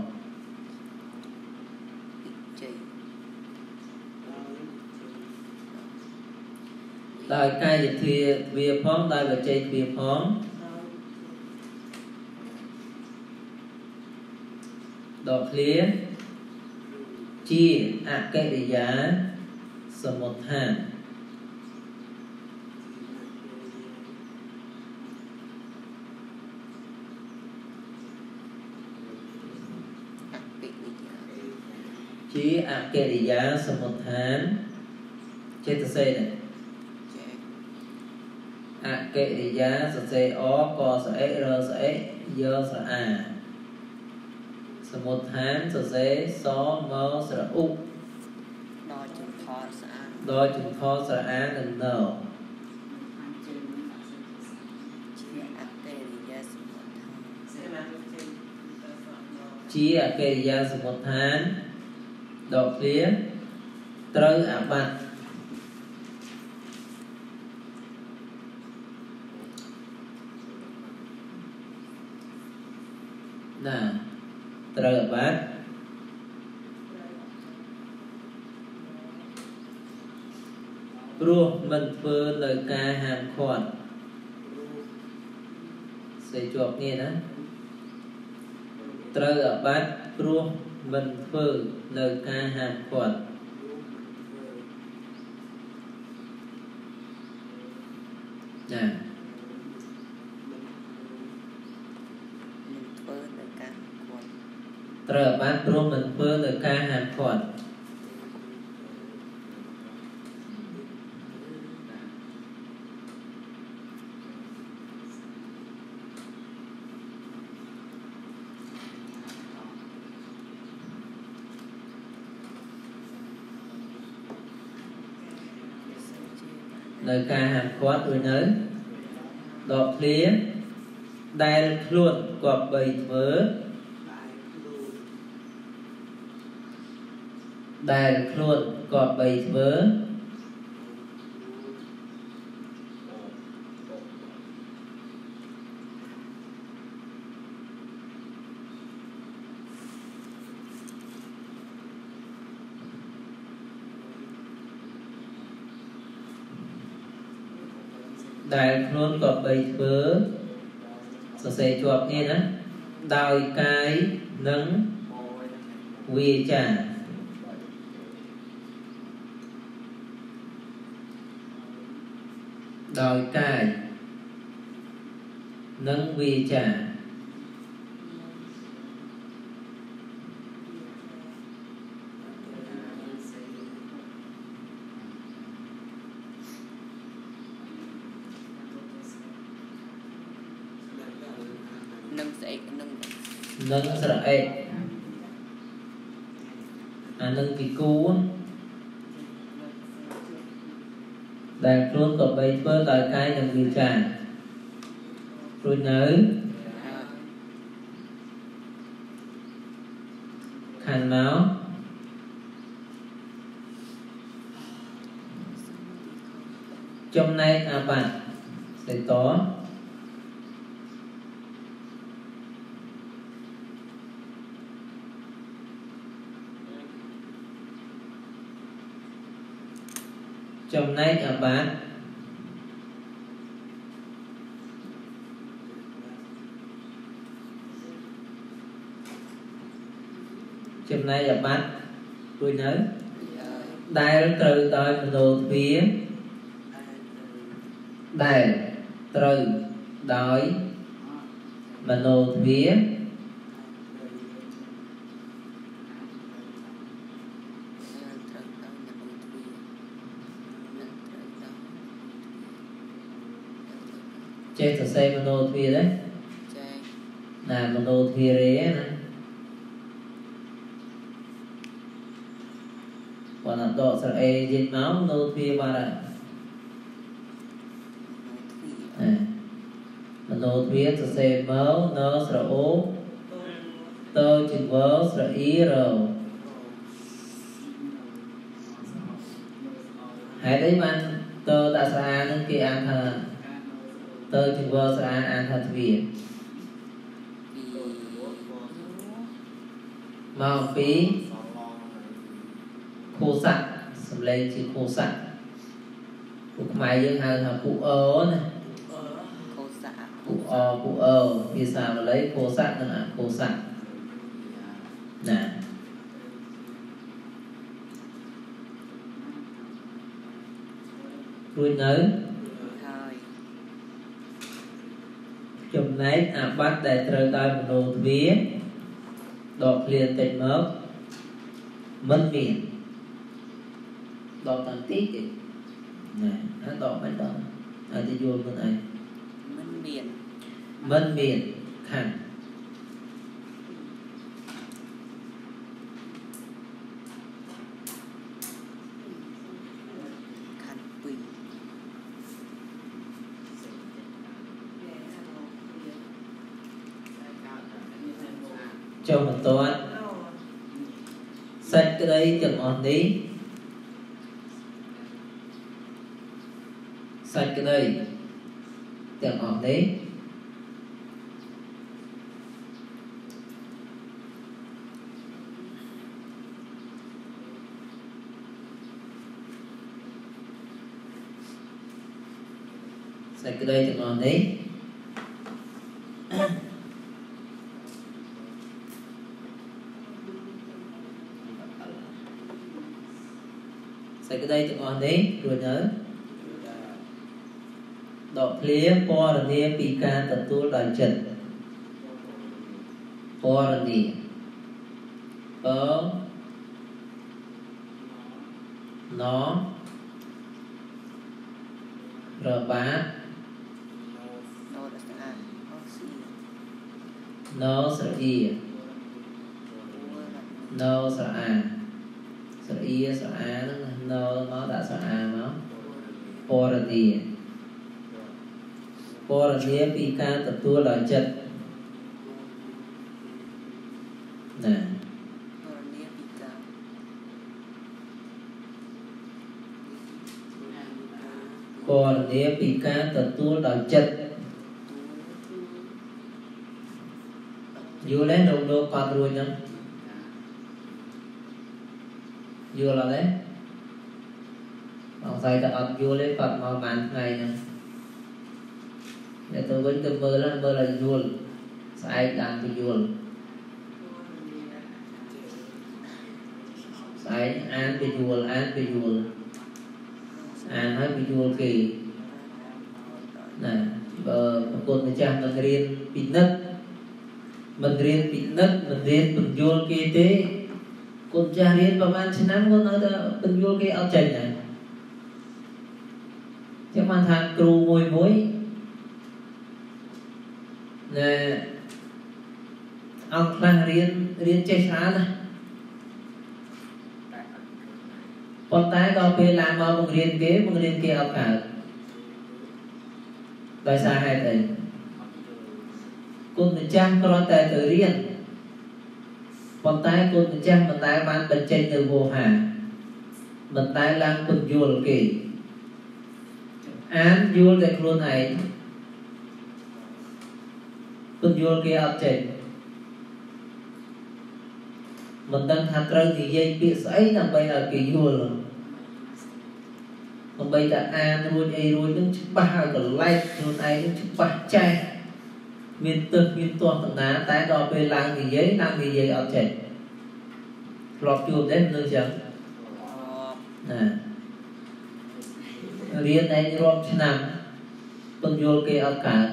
ដោយកាយទ្វាផងដោយវជ័យទ្វាផងដកឃ្លាជាអកិរិយាសមុដ្ឋានជាអកិរិយាសមុដ្ឋានចេតសេនេះអកិរិយាសរសេរអកសអិរសអិយស្រអាសមុដ្ឋានសរសេរសមស្រអ៊ុដល់ជំថស្រអានឹងណជាអកិរិយាសមុដ្ឋានដកឃ្លាត្រូវអាបត្តិត្រូវអាបត្តិព្រោះមិនធ្វើនៅការហាមឃាត់សេចជាប់គ្នាណាត្រូវអាបត្តិព្រោះមិនធ្វើនៅការហាមឃាត់ត្រូវអាបត្តិព្រោះមិនធ្វើនៅការហាមឃាត់នៅការហាមឃាត់ដូចនៅដកឃ្លាដែលខ្លួនគប្បីធ្វើដែលខ្លួនគប្បីធ្វើដែលខ្លួនគប្បីធ្វើសរសេរជាប់គ្នាណាដោយកាយនិងវាចាដោយកាយនិងវាចានឹងស្រអេកអានឹងពីគូដែលខ្លួនក៏បីធ្វើដោយកាយនិងវាចា rồi nở khăn máu trong này bạn sẽ có trong này bạn trong này bạn tôi nhớ đại từ tới một đồ phía đại từ tới một đồ phía chết sẽ một đồ phía đấy là một đồ phía đấy còn là độ sợ e dịch máu nô phía ba rồi nô phía sợ xe máu nó sợ ố tôi chừng vớ sợ ý rồi hãy thấy bạn tôi đã xa nên kia ăn thờ tôi chừng vớ sợ ăn thật việc màu phí khô sạch sầm lên chữ khô sạch phụ máy dương hàng là phụ ơ này phụ ơ vì sao mà lấy khô sạch nữa là khô sạch nè rồi nới chùm nấy bắt để trời tay một đồ vía đọt liền tình mớp mất miệng đọt tầng tí kì nè nó đọt mấy đọt ai thì vô bên này mất miệng khăn cho một toán sách cái đấy chẳng ổn đi sách cái đây chẳng ổn đi sách cái đây chẳng ổn đi cái đây tụi con đấy rồi nhớ đọc lía po là nia pika tập tu đoàn trần po là nia ở nó rồi bá nó sợ y nó sợ à sợ y sợ a nó đã sợ a nó poradi pika tập tua lời chất nè poradi pika tập tua lời chất vô lấy đồ đồ con rồi nhá vô là đấy thầy ta ập vô lấy Phật mà bạn ngày nè để tôi vẫn tôi mơ là vô sai đàn thì vô sai an bị vô an hết bị vô kỳ nè con người cha mình riêng bị nứt mình riêng mình vô kỳ thế con cha riêng và man xin nắng con nói mình vô kỳ áo chành này chứ mà thằng cừu mùi nè ông ta riêng chơi xá này con tái có phê làm mà một riêng kia ông cả đời xa hai thầy គុណម្ចាស់គ្រាន់តែទៅរៀនប៉ុន្តែគុណម្ចាស់មិនដែលបានបញ្ចេញនៅវោហាមិនដែលឡើងពន្យល់គេអានយល់តែខ្លួនឯងពន្យល់គេអត់ចេញមិនដឹងថាត្រូវនិយាយពាក្យស្អីដើម្បីឲ្យគេយល់ដើម្បីតែអានរួចអីរួចនឹងច្បាស់ឲ្យកលែកខ្លួនឯងនឹងច្បាស់ចេះមានទើសមានទាស់កណ្ដាលតែដល់ពេលឡើងនិយាយអត់ចេះធ្លាប់ជួបទេនឹងចឹងណារៀនឯងរាប់ឆ្នាំពន្យល់គេអត់កើត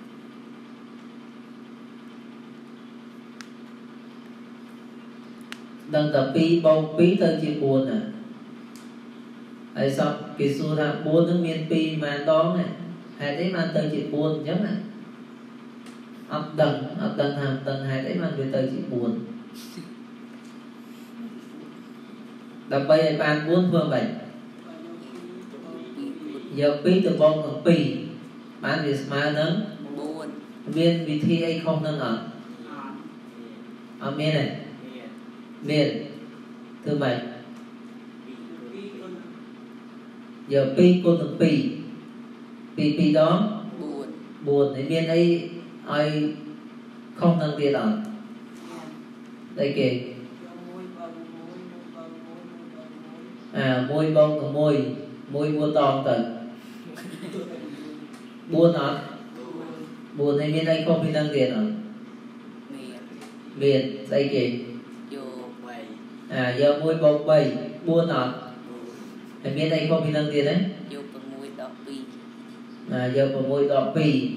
ដឹងតែ2 បូក 2 ទៅជា 4 ណាហើយសពគេសួរថា 4 នឹងមាន 2 ប៉ុន្មានដងហេតុអីបានទៅជា 4 អញ្ចឹងណាអត់ដឹងថាដឹងហេតុអីបានវាទៅជា 4 ដើម្បីឲ្យបាន 4 ធ្វើម៉េចយក 2 ទៅបូកនឹង 2 បានវាស្មើនឹង 4 មានវិធីអីខុសនឹងអត់អត់មានទេមានធ្វើម៉េចយក 2 គុណនឹង 2 2 ដង 4 នេះមានអីឲ្យខុសនឹងទៀតអត់តែគេ1 បូកនឹង 1 4 ដងទៅ 4 អត់ 4 នេះមានអីខុសពីនឹងទៀតអត់មានស្អីគេយក 1 បូក 3 4 អត់ហើយមានអីខុសពីនឹងទៀតទេយក 6 ដក 2 យក 6 ដក 2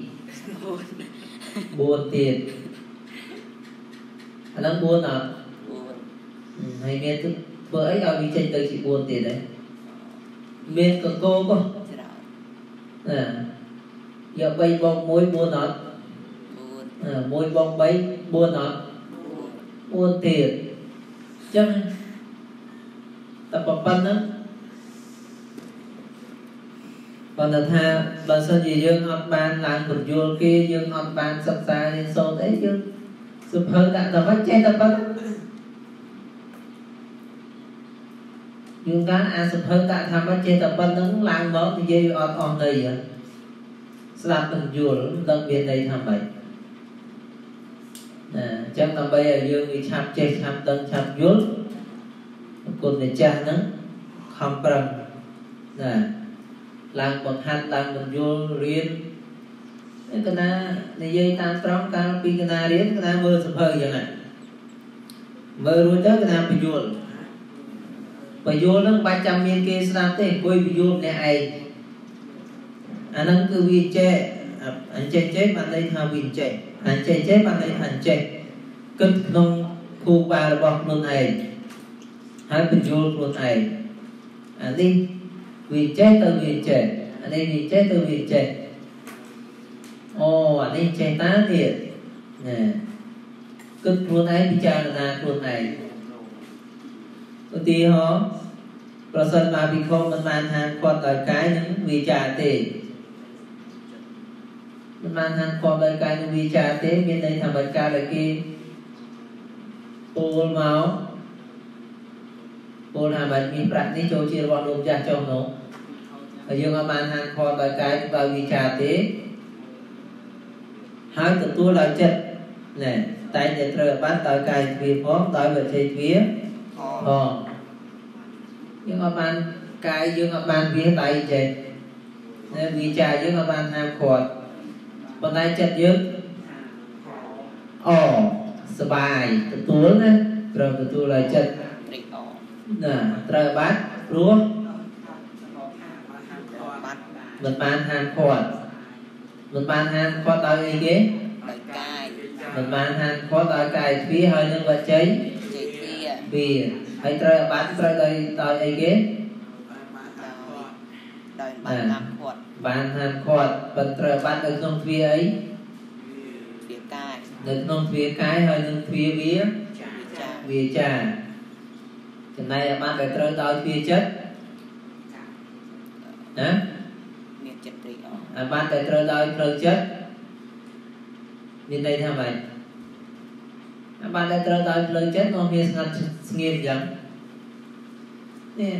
4 ទៀតអាហ្នឹង 4 អត់ ហើយមានធ្វើអីឲ្យវាចេញទៅជា 4 ទៀតដែរមានកកោក៏យក 3 បូក 1 4 អត់ 1 បូក 3 4 អត់ 4 ទៀតចឹងតែប៉ុណ្្នឹងប៉ុន្តែថាបើសិនជាយើងអត់បានឡើងបញ្យល់គេយើងអត់បានសិក្សារៀនសូត្រអីយើងសុភើដាក់តែមិនចេះតែប៉ុណ្្នឹងយើងថាអាសុភើដាក់ថាមិនចេះតែប៉ុណ្្នឹងឡើងមកនិយាយអត់អស់ន័យស្ដាប់បញ្យល់ដឹងមានន័យថាម៉េចអញ្ចឹងដើម្បីឲ្យយើងវាឆាប់ចេះឆាប់ដឹងឆាប់យល់គុណម្ចាស់ហ្នឹងខំប្រឹងណាឡើងបង្ហាត់ឡើងបញ្យល់រៀនកណានិយាយតាមត្រង់កាលពីកណារៀនកណាមើលសភៅយ៉ាងណាមើលរួចទៅកណាបញ្យល់ហ្នឹងបាច់ចាំមានគេស្ដាប់ទេអង្គុយបញ្យល់ម្នាក់ឯងអាហ្នឹងគឺវាចេះអញ្ចេះបានន័យថាវាចេះអញ្ចេះបានន័យថាចេះគិតក្នុងគូបាលរបស់ខ្លួនឯងហើយបញ្យល់ខ្លួនឯងអានេះវាចេះទៅវាចេះអានេះវាចេះទៅវាចេះអូអានេះចេះតាទៀតណាគិតខ្លួនឯងពិចារណាខ្លួនឯងឧទាហរណ៍ប្រសិនមកពិខុមិនបានហាមឃាត់ដោយកាយនិងវាចាទេមិនបានហាមឃាត់ដោយកាយនិងវាចាទេមានន័យថាបើការដែលគេពោលមកពោលថាបើមានប្រាក់នេះចូលជារបស់លោកម្ចាស់ចុះនោះហើយយើងអត់បានហាមឃាត់ដោយកាយដោយវាចាទេហើយទទួលដោយចិត្តណែតែតែត្រូវបានដោយកាយទ្វាផងដោយវចីទ្វាផងយើងអត់បានកាយយើងអត់បានវាដៃចេះណែវាចាយើងអត់បានហាមឃាត់ប៉ុន្តែចិត្តយើងសបាយទទួលណាត្រូវទទួលដោយចិត្តណាត្រូវបានព្រោះមិនបានហាមឃាត់មិនបានហាមឃាត់ដោយអីគេដោយកាយមិនបានហាមឃាត់ដោយកាយទ្វាហើយនឹងវចីទ្វាហើយត្រូវបានត្រូវដោយអីគេដោយបានហាមឃាត់បានហាមឃាត់ប៉ុន្តែត្រូវបាននៅក្នុងទ្វាអីទ្វាកាយនៅក្នុងទ្វាកាយហើយនឹងទ្វាវាចាចំណែកអាបានដែលត្រូវដោយទ្វាចិត្តណាមានចិត្តត្រេកអរអាបានដែលត្រូវដោយផ្លូវចិត្តមានន័យថាម៉េចបានតែត្រូវដោយផ្លូវចិត្តមកមានស្ងាត់ស្ងៀមអញ្ចឹងនេះ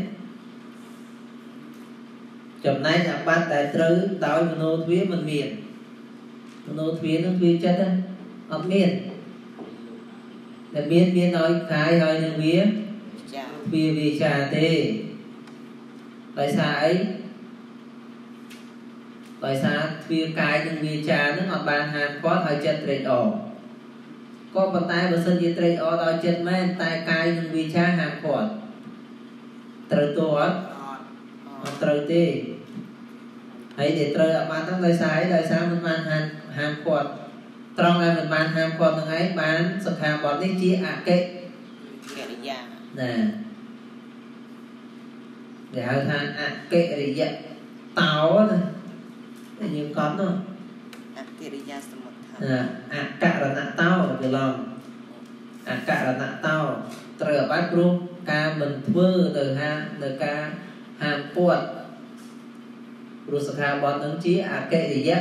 ចំណែកអាបត្តិដែលត្រូវដោយមโนទ្វាមិនមានមโนទ្វានឹងទ្វាចិត្តហ្នឹងអត់មានតែមានដោយកាយហើយនឹងវាវាចាទេដោយសារអីដោយសារទ្វាកាយនិងវាចាហ្នឹងអត់បានហាមឃាត់ឲ្យចិត្តត្រេកអរក៏ប៉ុន្តែបើសិនជាត្រេកអរដល់ចិត្តមែនតែកាយនិងវាចាហាមឃាត់ត្រូវទោះអត់ត្រូវទេហើយដែលត្រូវអត់បានហ្នឹងដោយសារអីដោយសារមិនបានហាមឃាត់ត្រង់ដែលមិនបានហាមឃាត់នឹងឯងបានសិក្ខាបទនេះជាអកិរិយាណាដែលហៅថាអកិរិយតោណាតែយើងកត់នោះអកិរិយាសមុទ្ធាអករណតោច្រឡំអករណតោត្រូវអបាត់ព្រោះការមិនធ្វើទៅការហាមឃាត់ព្រោះសិក្ខាបទនឹងជាអកិរិយៈ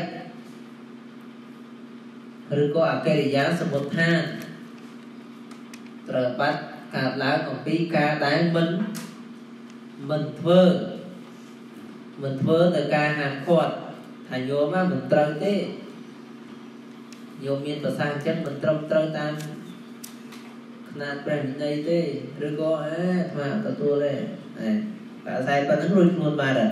ឬក៏អកិរិយាសមុទ្ធាត្រូវបាត់កើតឡើងអំពីការដែលមិនធ្វើទៅការហាមឃាត់ថាញោមមិនត្រូវទេញោមមានប្រសាសន៍អញ្ចឹងមិនត្រូវតាមខ្នាតព្រះវិន័យទេឬក៏ស្មាទទួលទេតែខ្សែប៉ុណ្្នឹងរួចខ្លួនបានហើយ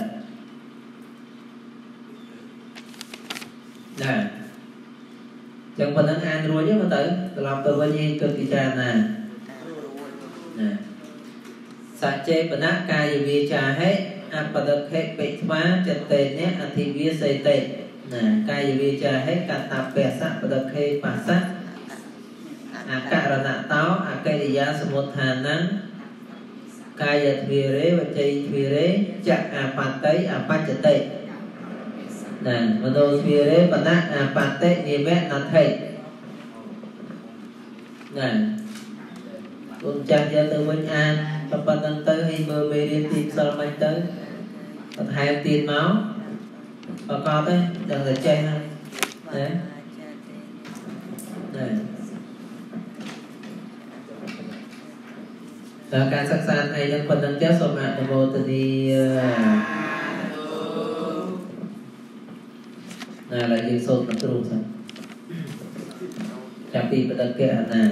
ណាចឹងប៉ុណ្្នឹងអានរួចទេមើលទៅត្រឡប់ទៅវិញឯងគិតពិចារណាណាសច្ចេបនៈកាយវាចាហេអបដិខេបិស្វាចិត្តេនៈអធិវាសេតេណាកាយវាចាហេកតបេសៈបដិខេបសៈអករណតោអកិរិយាសមុទ្ធានំកាយទ្វារេវចីទ្វារេចអបតិអបច្ចតិណាមនោទ្វារេបណៈអបតិនិវៈណដ្ឋិណាគុំចាស់យកទៅវិញអានប៉ុណ្្នឹងទៅឲ្យមើលមេរៀនទីផ្សារមិនទៅបន្ថែមទៀតមកប្រកបទេដឹងតែចេះណាដល់ការសិក្សាថ្ងៃនេះប៉ុណ្្នឹងចាស់សូមអនុមោទនាណាឡើយយើងសូត្រគ្រូសិនចាប់ពីបដកៈណា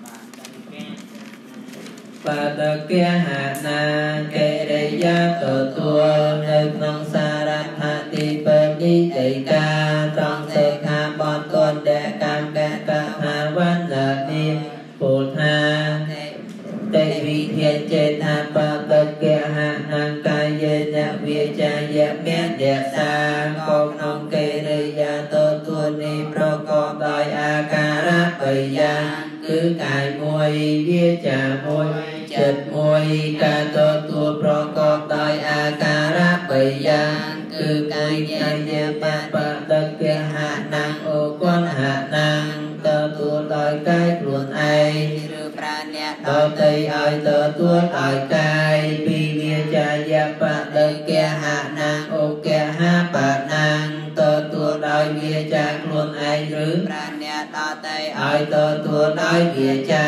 បដកៈហាណាកិរិយាទទួលនៅក្នុងសារថតិបនិតិកាត្រង់សិក្ខាបទកនដកម្មកកថាវណ្ណនិពុទ្ធាតេវិធាចេថាបដកៈហាណាកាយេនវាចាយៈមេដសាកក្នុងកិរិយាទទួលនេះប្រកបដោយអាការៈ3យ៉ាងគឺកាយមួយវាចាមួយចិត្តមួយការទទួលប្រកបដោយអាការៈ3យ៉ាងគឺកាយញ្ញាបដកៈហាណាអូកនហាណាទទួលដោយកាយខ្លួនឯងឬប្រាអ្នកដទៃឲ្យទទួលដោយកាយពីវាចាយៈបដកៈហាណាអូកៈហាបណាំទទួលដោយវាចាខ្លួនឯងឬប្រាអ្នកដទៃឲ្យទទួលដោយវាចា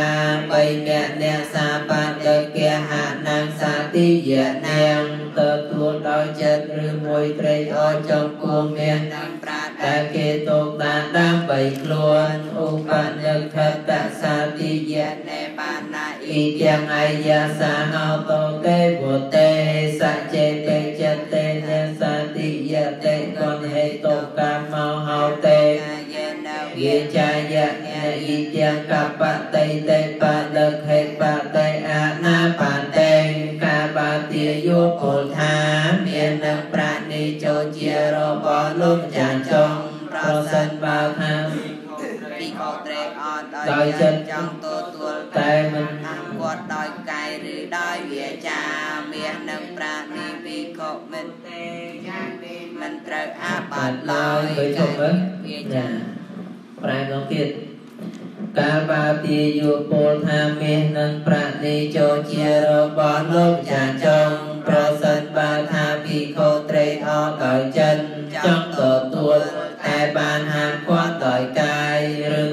3អ្នកសាបដកៈហាណាសាតិយៈនាងទទួលដោយចិត្តឬមួយត្រេកអរចំពោះមាសនិងប្រាដែលគេតោកបានដើម្បីខ្លួនឧបនិក្ខតសាតិយៈនេបាណាអ៊ីទាំងអាយាសាហោតោទេវតេសច្ចេតេចិត្តេនេសាតិយៈតេកនហេតោកម្មោហោតេវាចាយៈអ៊ីទាំងកបតេតេបដខេបតេអាណាបតេកាបាទាយោពលថាមាននឹងប្រាជ្ញាចូលជារបស់លោកម្ចាស់ចុងប្រសិនបើថាពីខោត្រេកអត់ដោយចិត្តចង់ទទួលតែមិនហាមគាត់ដោយកាយឬដោយវាចាមាននឹងប្រាជ្ញាពីខោមិនទេយ៉ាងនេះមិនត្រូវអាបត្តិឡើយវាចាប្រែម្ដងទៀតកាលបាទាយោពលថាមាននឹងប្រាជ្ញាចូលជារបស់លោកម្ចាស់ចុងប្រសិនបើថាពីខោត្រេកអត់ដោយចិត្តចង់ទទួលតែបានហាមឃាត់ដោយកាយឬ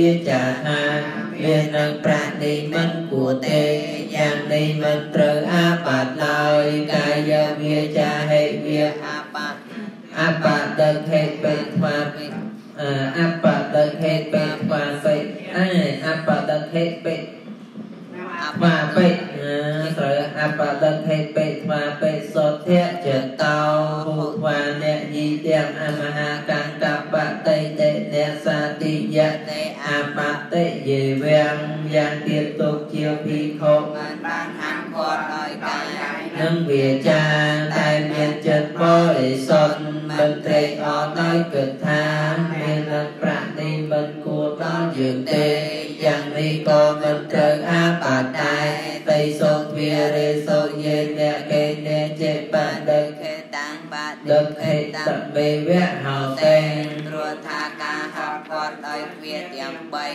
វាចាថាវានឹងប្រាក់នេះមិនគួរទេយ៉ាងនេះមិនត្រូវអាបាតឡើយកាយវាចាហេវាអបដិហេតុបេថ្វាអបដិហេតុបេថ្វាបេអបដិហេតុបេថ្វាបេត្រូវអបដិហេតុបេថ្វាបេសុទ្ធៈចិត្តតោហូថ្វាអ្នកយីទាំងអមហាកង្កបតិទេអ្នកសាតិយៈទេអបតិយេវាំយ៉ាងទៀតទុកជាភិក្ខុបានហាមឃាត់ដោយកាយនិងវាចាតែមានចិត្តបរិសុទ្ធមិនត្រេកអរដោយគិតថាមាននឹងប្រាក់នេះមិនគួរដល់យើងទេយ៉ាងនេះក៏មិនត្រូវអាបាតដែរតែសុទ្វារេសុយេអ្នកកេនេចេបដិខេតាំងបាដិខេតបេវៈហោតេព្រោះថាការហាមឃាត់ដោយទ្វាទាំង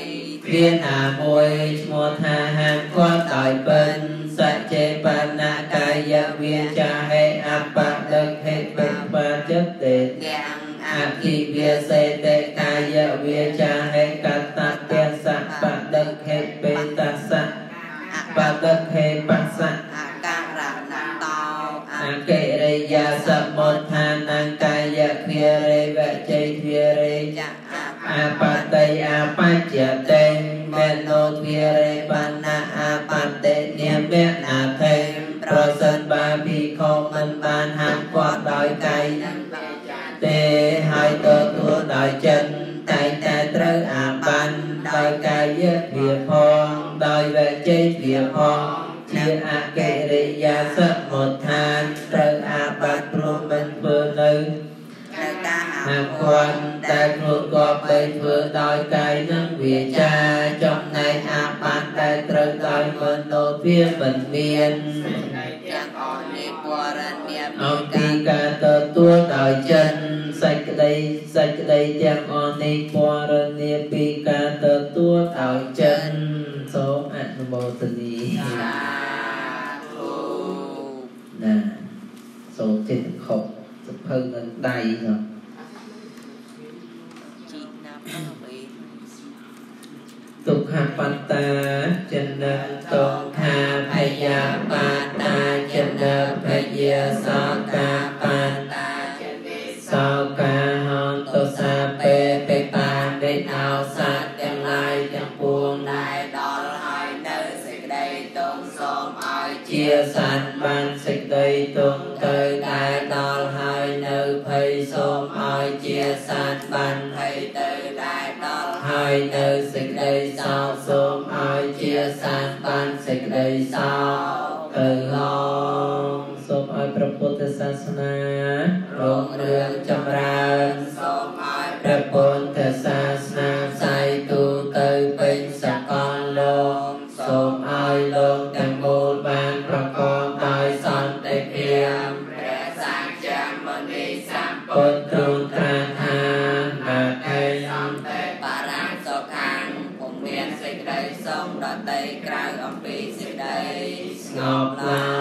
3ទ្វាណាមួយឈ្មោះថាហាមឃាត់ដោយបិណ្ឌសច្ចេបនកាយវាចាហេអបដិខេបេបចិត្តទេទាំងអគិវាសេតេកាយវាចាហេកតតេសបដិខេបេតសៈបដិខេបសៈអការណតោអកេរិយាសមុទ្ឋានកាយភារេវជ័យភារេចអបតេអបច្ចតេមេនោភារេបណ្ណាអបតេនិមេណាថេប្រសិនបើភិក្ខុមិនបានហាមឃាត់ដោយកាយទេហើយទទួលដោយចិត្តតែតែត្រូវអាបានដោយកាយភាផងដោយវជ័យភាផងជាអកេរិយាសមុទ្ឋានត្រូវអាបាត់ព្រោះមិនធ្វើនៅហាមឃាត់តែខ្លួនក៏បីធ្វើដោយកាយនិងវាចាចំណែកអាបាត់តែត្រូវដោយមនោភាមិនមានទាំងអស់នេះពរញ្ញាអំពីការទទួលដោយចិត្តសេចក្តីទាំងអស់នេះពរញ្ញាពីការទទួលដោយចិត្តសូមអនុមោទនាណាសូមចិត្តខុសសភៅនឹងដៃនោះទុក្ខបត្តាចិនតងថាភយាបាតាចិនភយាសោកាបាតាសោកាហន្តសាពេបេបានរិណោសត្វទាំងឡាយទាំងពួងដែលដល់ហើយនៅសេចក្តីទុំសូមឲ្យជាសត្វបានសេចក្តីទុំទៅដែលដល់ហើយនៅភ័យសូមឲ្យជាសត្វបានភ័យទៅដែលដល់ហើយនៅសេចក្តីសោកសូមឲ្យជាសត្វបានសេចក្តីសោកទៅឡងសូមឲ្យព្រះពុទ្ធសាសនារុងរឿងចម្រើនសូមឲ្យព្រះពុទ្ធសាសនាផ្សាយទូទៅពេញសកលលោកសូមឲ្យលោកទាំងមូលបានប្រកបដោយសន្តិភាពព្រះសង្ឃមនីសម្ពុទ្ធទ្រង់ត្រាស់ថានាថេសន្តិបរាំសុខាំពុំមានសេចក្តីសុខដតីក្រៅអំពីសេចក្តីស្ងប់ឡើ